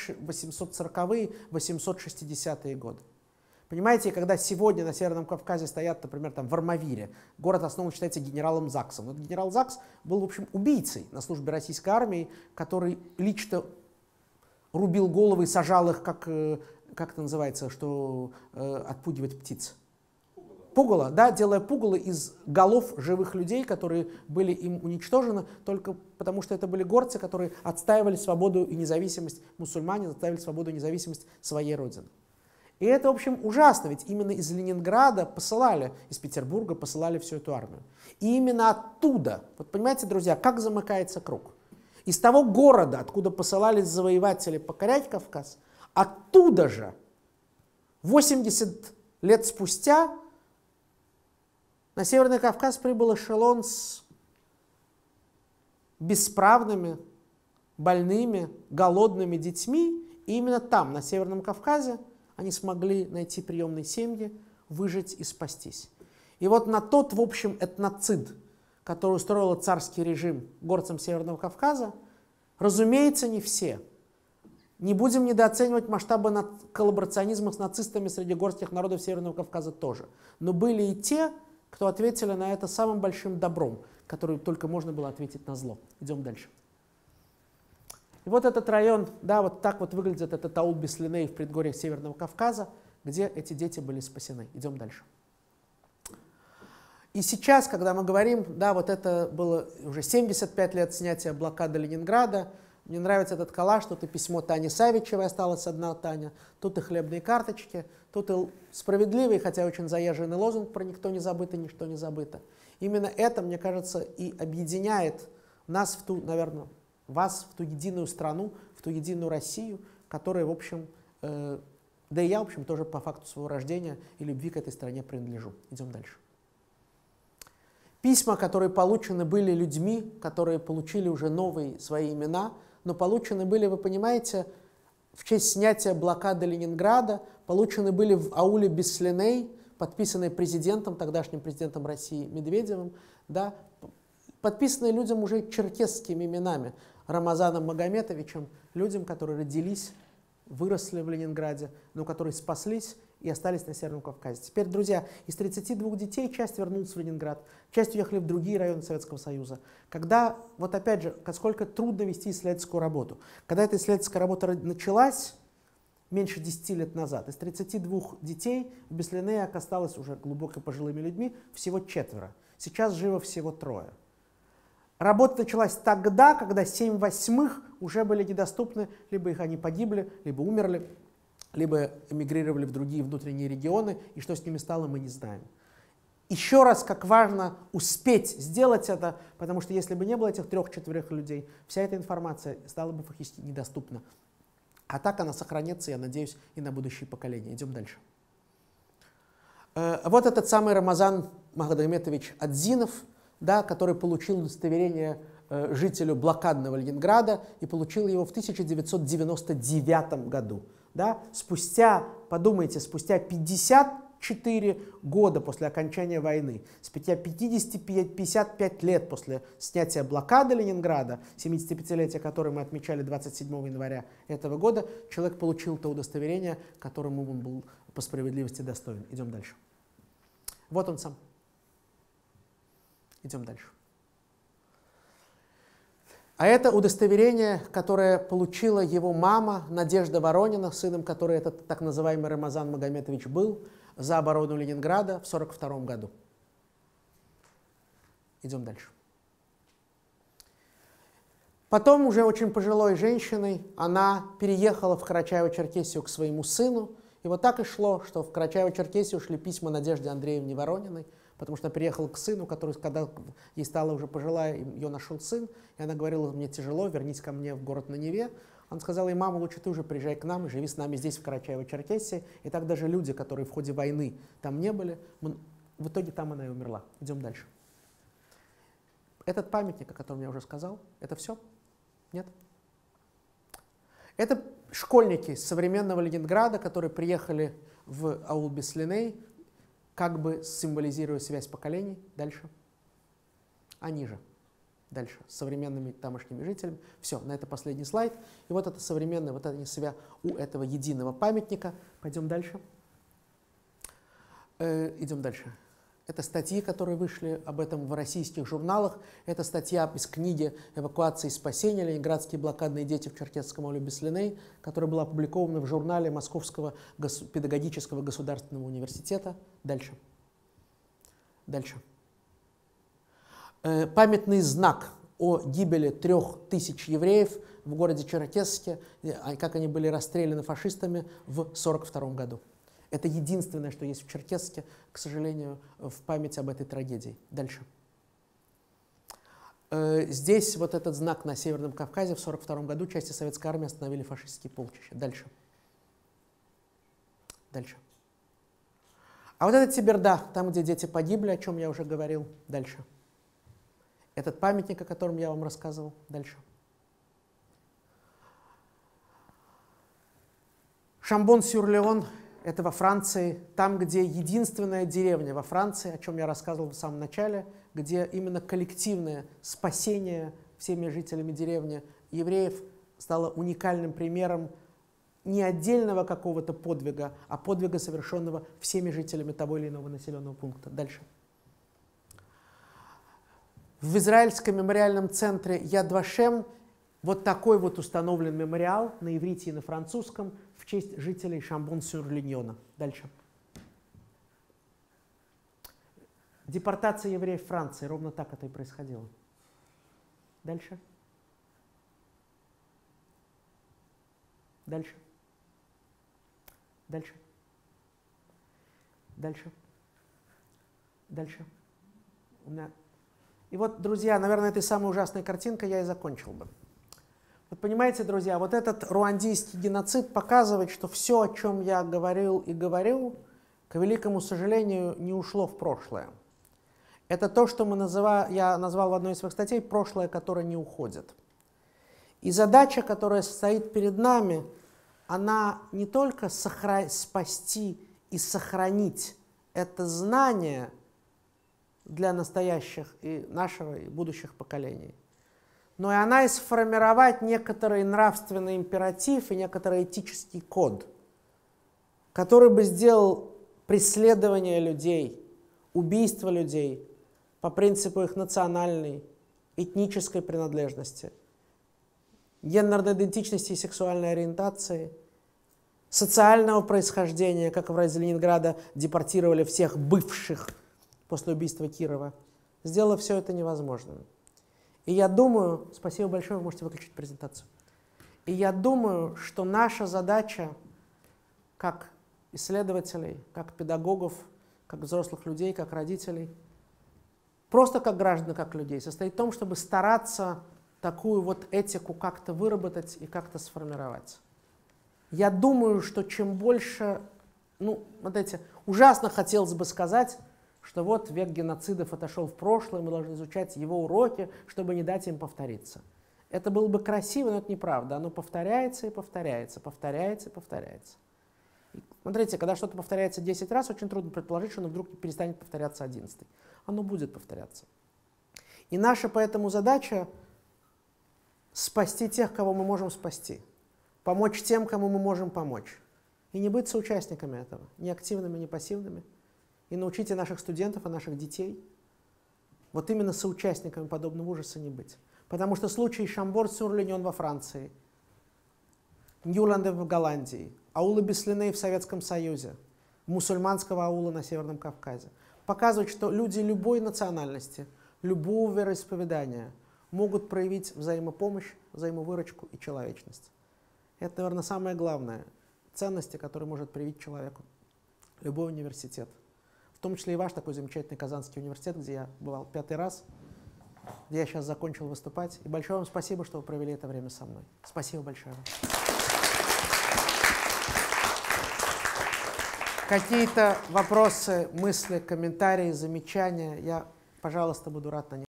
840-е, 860-е годы. Понимаете, когда сегодня на Северном Кавказе стоят, например, там в Армавире, город основан считается генералом Заксом. Но генерал Закс был, в общем, убийцей на службе российской армии, который лично рубил головы и сажал их, как это называется, что отпугивать птиц? Пугало, да, делая пугало из голов живых людей, которые были им уничтожены только потому, что это были горцы, которые отстаивали свободу и независимость, мусульмане отстаивали свободу и независимость своей родины. И это, в общем, ужасно, ведь именно из Ленинграда посылали, из Петербурга посылали всю эту армию. И именно оттуда, вот понимаете, друзья, как замыкается круг. Из того города, откуда посылались завоеватели покорять Кавказ, оттуда же, 80 лет спустя, на Северный Кавказ прибыл эшелон с бесправными, больными, голодными детьми. И именно там, на Северном Кавказе, они смогли найти приемные семьи, выжить и спастись. И вот на тот, в общем, этноцид, который устроил царский режим горцам Северного Кавказа, разумеется, не все. Не будем недооценивать масштабы коллаборационизма с нацистами среди горских народов Северного Кавказа тоже. Но были и те, кто ответили на это самым большим добром, которым только можно было ответить на зло. Идем дальше. И вот этот район, да, вот так вот выглядит этот аул Беслиней в предгорьях Северного Кавказа, где эти дети были спасены. Идем дальше. И сейчас, когда мы говорим, да, вот это было уже 75 лет снятия блокады Ленинграда, мне нравится этот коллаж, тут и письмо Тани Савичевой, осталась одна Таня, тут и хлебные карточки, тут и справедливый, хотя очень заезженный лозунг про «никто не забыто, ничто не забыто». Именно это, мне кажется, и объединяет нас в ту, наверное, вас в ту единую страну, в ту единую Россию, которая, в общем, да и я, в общем, тоже по факту своего рождения и любви к этой стране принадлежу. Идем дальше. Письма, которые получены были людьми, которые получили уже новые свои имена, но получены были, вы понимаете, в честь снятия блокады Ленинграда, получены были в ауле Беслиней, подписанные президентом, тогдашним президентом России Медведевым, да, подписанные людям уже черкесскими именами, Рамазаном Магометовичем, людям, которые родились, выросли в Ленинграде, но которые спаслись и остались на Северном Кавказе. Теперь, друзья, из 32 детей часть вернулась в Ленинград, часть уехали в другие районы Советского Союза. Когда, вот опять же, насколько трудно вести исследовательскую работу. Когда эта исследовательская работа началась, меньше 10 лет назад, из 32 детей в Беслинее осталось уже глубоко пожилыми людьми всего 4. Сейчас живо всего 3. Работа началась тогда, когда 7/8 уже были недоступны, либо их они погибли, либо умерли, либо эмигрировали в другие внутренние регионы, и что с ними стало, мы не знаем. Еще раз, как важно успеть сделать это, потому что если бы не было этих 3-4 людей, вся эта информация стала бы фактически недоступна. А так она сохранится, я надеюсь, и на будущие поколения. Идем дальше. Вот этот самый Рамазан Магометович Адзинов, да, который получил удостоверение жителю блокадного Ленинграда и получил его в 1999 году. Да? Спустя, подумайте, спустя 50 54 года после окончания войны, спустя 55 лет после снятия блокады Ленинграда, 75-летие которой мы отмечали 27 января этого года, человек получил то удостоверение, которому он был по справедливости достоин. Идем дальше. Вот он сам. Идем дальше. А это удостоверение, которое получила его мама Надежда Воронина, сыном которой этот так называемый Рамазан Магометович был, за оборону Ленинграда в 1942 году. Идем дальше. Потом уже очень пожилой женщиной она переехала в Карачаево-Черкесию к своему сыну. И вот так и шло, что в Карачаево-Черкесию шли письма Надежде Андреевне Ворониной, потому что она переехала к сыну, который, когда ей стала уже пожилая, ее нашел сын, и она говорила: мне тяжело, вернись ко мне в город на Неве. Он сказал ей: мама, лучше ты уже приезжай к нам и живи с нами здесь, в Карачаево-Черкесии. И так даже люди, которые в ходе войны там не были, в итоге там она и умерла. Идем дальше. Этот памятник, о котором я уже сказал, это все? Нет? Это школьники с современного Ленинграда, которые приехали в аул Беслиней, как бы символизируя связь поколений. Дальше. Они же. Дальше. С современными тамошними жителями. Все, на это последний слайд. И вот это современное, вот это себя у этого единого памятника. Пойдем дальше. Идем дальше. Это статьи, которые вышли об этом в российских журналах. Это статья из книги «Эвакуация и спасение. Ленинградские блокадные дети в Черкесском ауле Беслиней», которая была опубликована в журнале Московского педагогического государственного университета. Дальше. Дальше. Памятный знак о гибели 3000 евреев в городе Черкесске, как они были расстреляны фашистами в 1942 году. Это единственное, что есть в Черкесске, к сожалению, в память об этой трагедии. Дальше. Здесь вот этот знак на Северном Кавказе в 1942 году части советской армии остановили фашистские полчища. Дальше. Дальше. А вот это Теберда, там, где дети погибли, о чем я уже говорил. Дальше. Этот памятник, о котором я вам рассказывал. Дальше. Шамбон-сюр-Леон. Это во Франции, там, где единственная деревня во Франции, о чем я рассказывал в самом начале, где именно коллективное спасение всеми жителями деревни евреев стало уникальным примером не отдельного какого-то подвига, а подвига, совершенного всеми жителями того или иного населенного пункта. Дальше. В израильском мемориальном центре Яд Вашем вот такой вот установлен мемориал на иврите и на французском в честь жителей Шамбон-сюр-Линьона. Дальше. Депортация евреев в Франции. Ровно так это и происходило. Дальше. Дальше. Дальше. Дальше. Дальше. И вот, друзья, наверное, этой самой ужасной картинкой я и закончил бы. Вот понимаете, друзья, вот этот руандийский геноцид показывает, что все, о чем я говорил и говорю, к великому сожалению, не ушло в прошлое. Это то, что я назвал в одной из своих статей «прошлое, которое не уходит». И задача, которая стоит перед нами, она не только спасти и сохранить это знание для настоящих и нашего, и будущих поколений, но и она и сформировать некоторый нравственный императив и некоторый этический код, который бы сделал преследование людей, убийство людей по принципу их национальной, этнической принадлежности, гендерной идентичности и сексуальной ориентации, социального происхождения, как в из Ленинграда депортировали всех бывших после убийства Кирова, сделало все это невозможным. И я думаю, спасибо большое, вы можете выключить презентацию. И я думаю, что наша задача, как исследователей, как педагогов, как взрослых людей, как родителей, просто как граждан, как людей, состоит в том, чтобы стараться такую вот этику как-то выработать и как-то сформировать. Я думаю, что чем больше, ужасно хотелось бы сказать, что вот век геноцидов отошел в прошлое, мы должны изучать его уроки, чтобы не дать им повториться. Это было бы красиво, но это неправда. Оно повторяется и повторяется, повторяется и повторяется. Смотрите, когда что-то повторяется 10 раз, очень трудно предположить, что оно вдруг перестанет повторяться 11. Оно будет повторяться. И наша поэтому задача спасти тех, кого мы можем спасти, помочь тем, кому мы можем помочь. И не быть соучастниками этого, ни активными, ни пассивными. И научите наших студентов и наших детей вот именно соучастниками подобного ужаса не быть. Потому что случаи Шамбор-Сюр-Линьон во Франции, Ньюланды в Голландии, аулы Беслины в Советском Союзе, мусульманского аула на Северном Кавказе показывают, что люди любой национальности, любого вероисповедания могут проявить взаимопомощь, взаимовыручку и человечность. Это, наверное, самое главное ценности, которые может привить человеку любой университет. В том числе и ваш такой замечательный Казанский университет, где я бывал 5-й раз, где я сейчас закончил выступать. И большое вам спасибо, что вы провели это время со мной. Спасибо большое. Какие-то вопросы, мысли, комментарии, замечания, я, пожалуйста, буду рад на них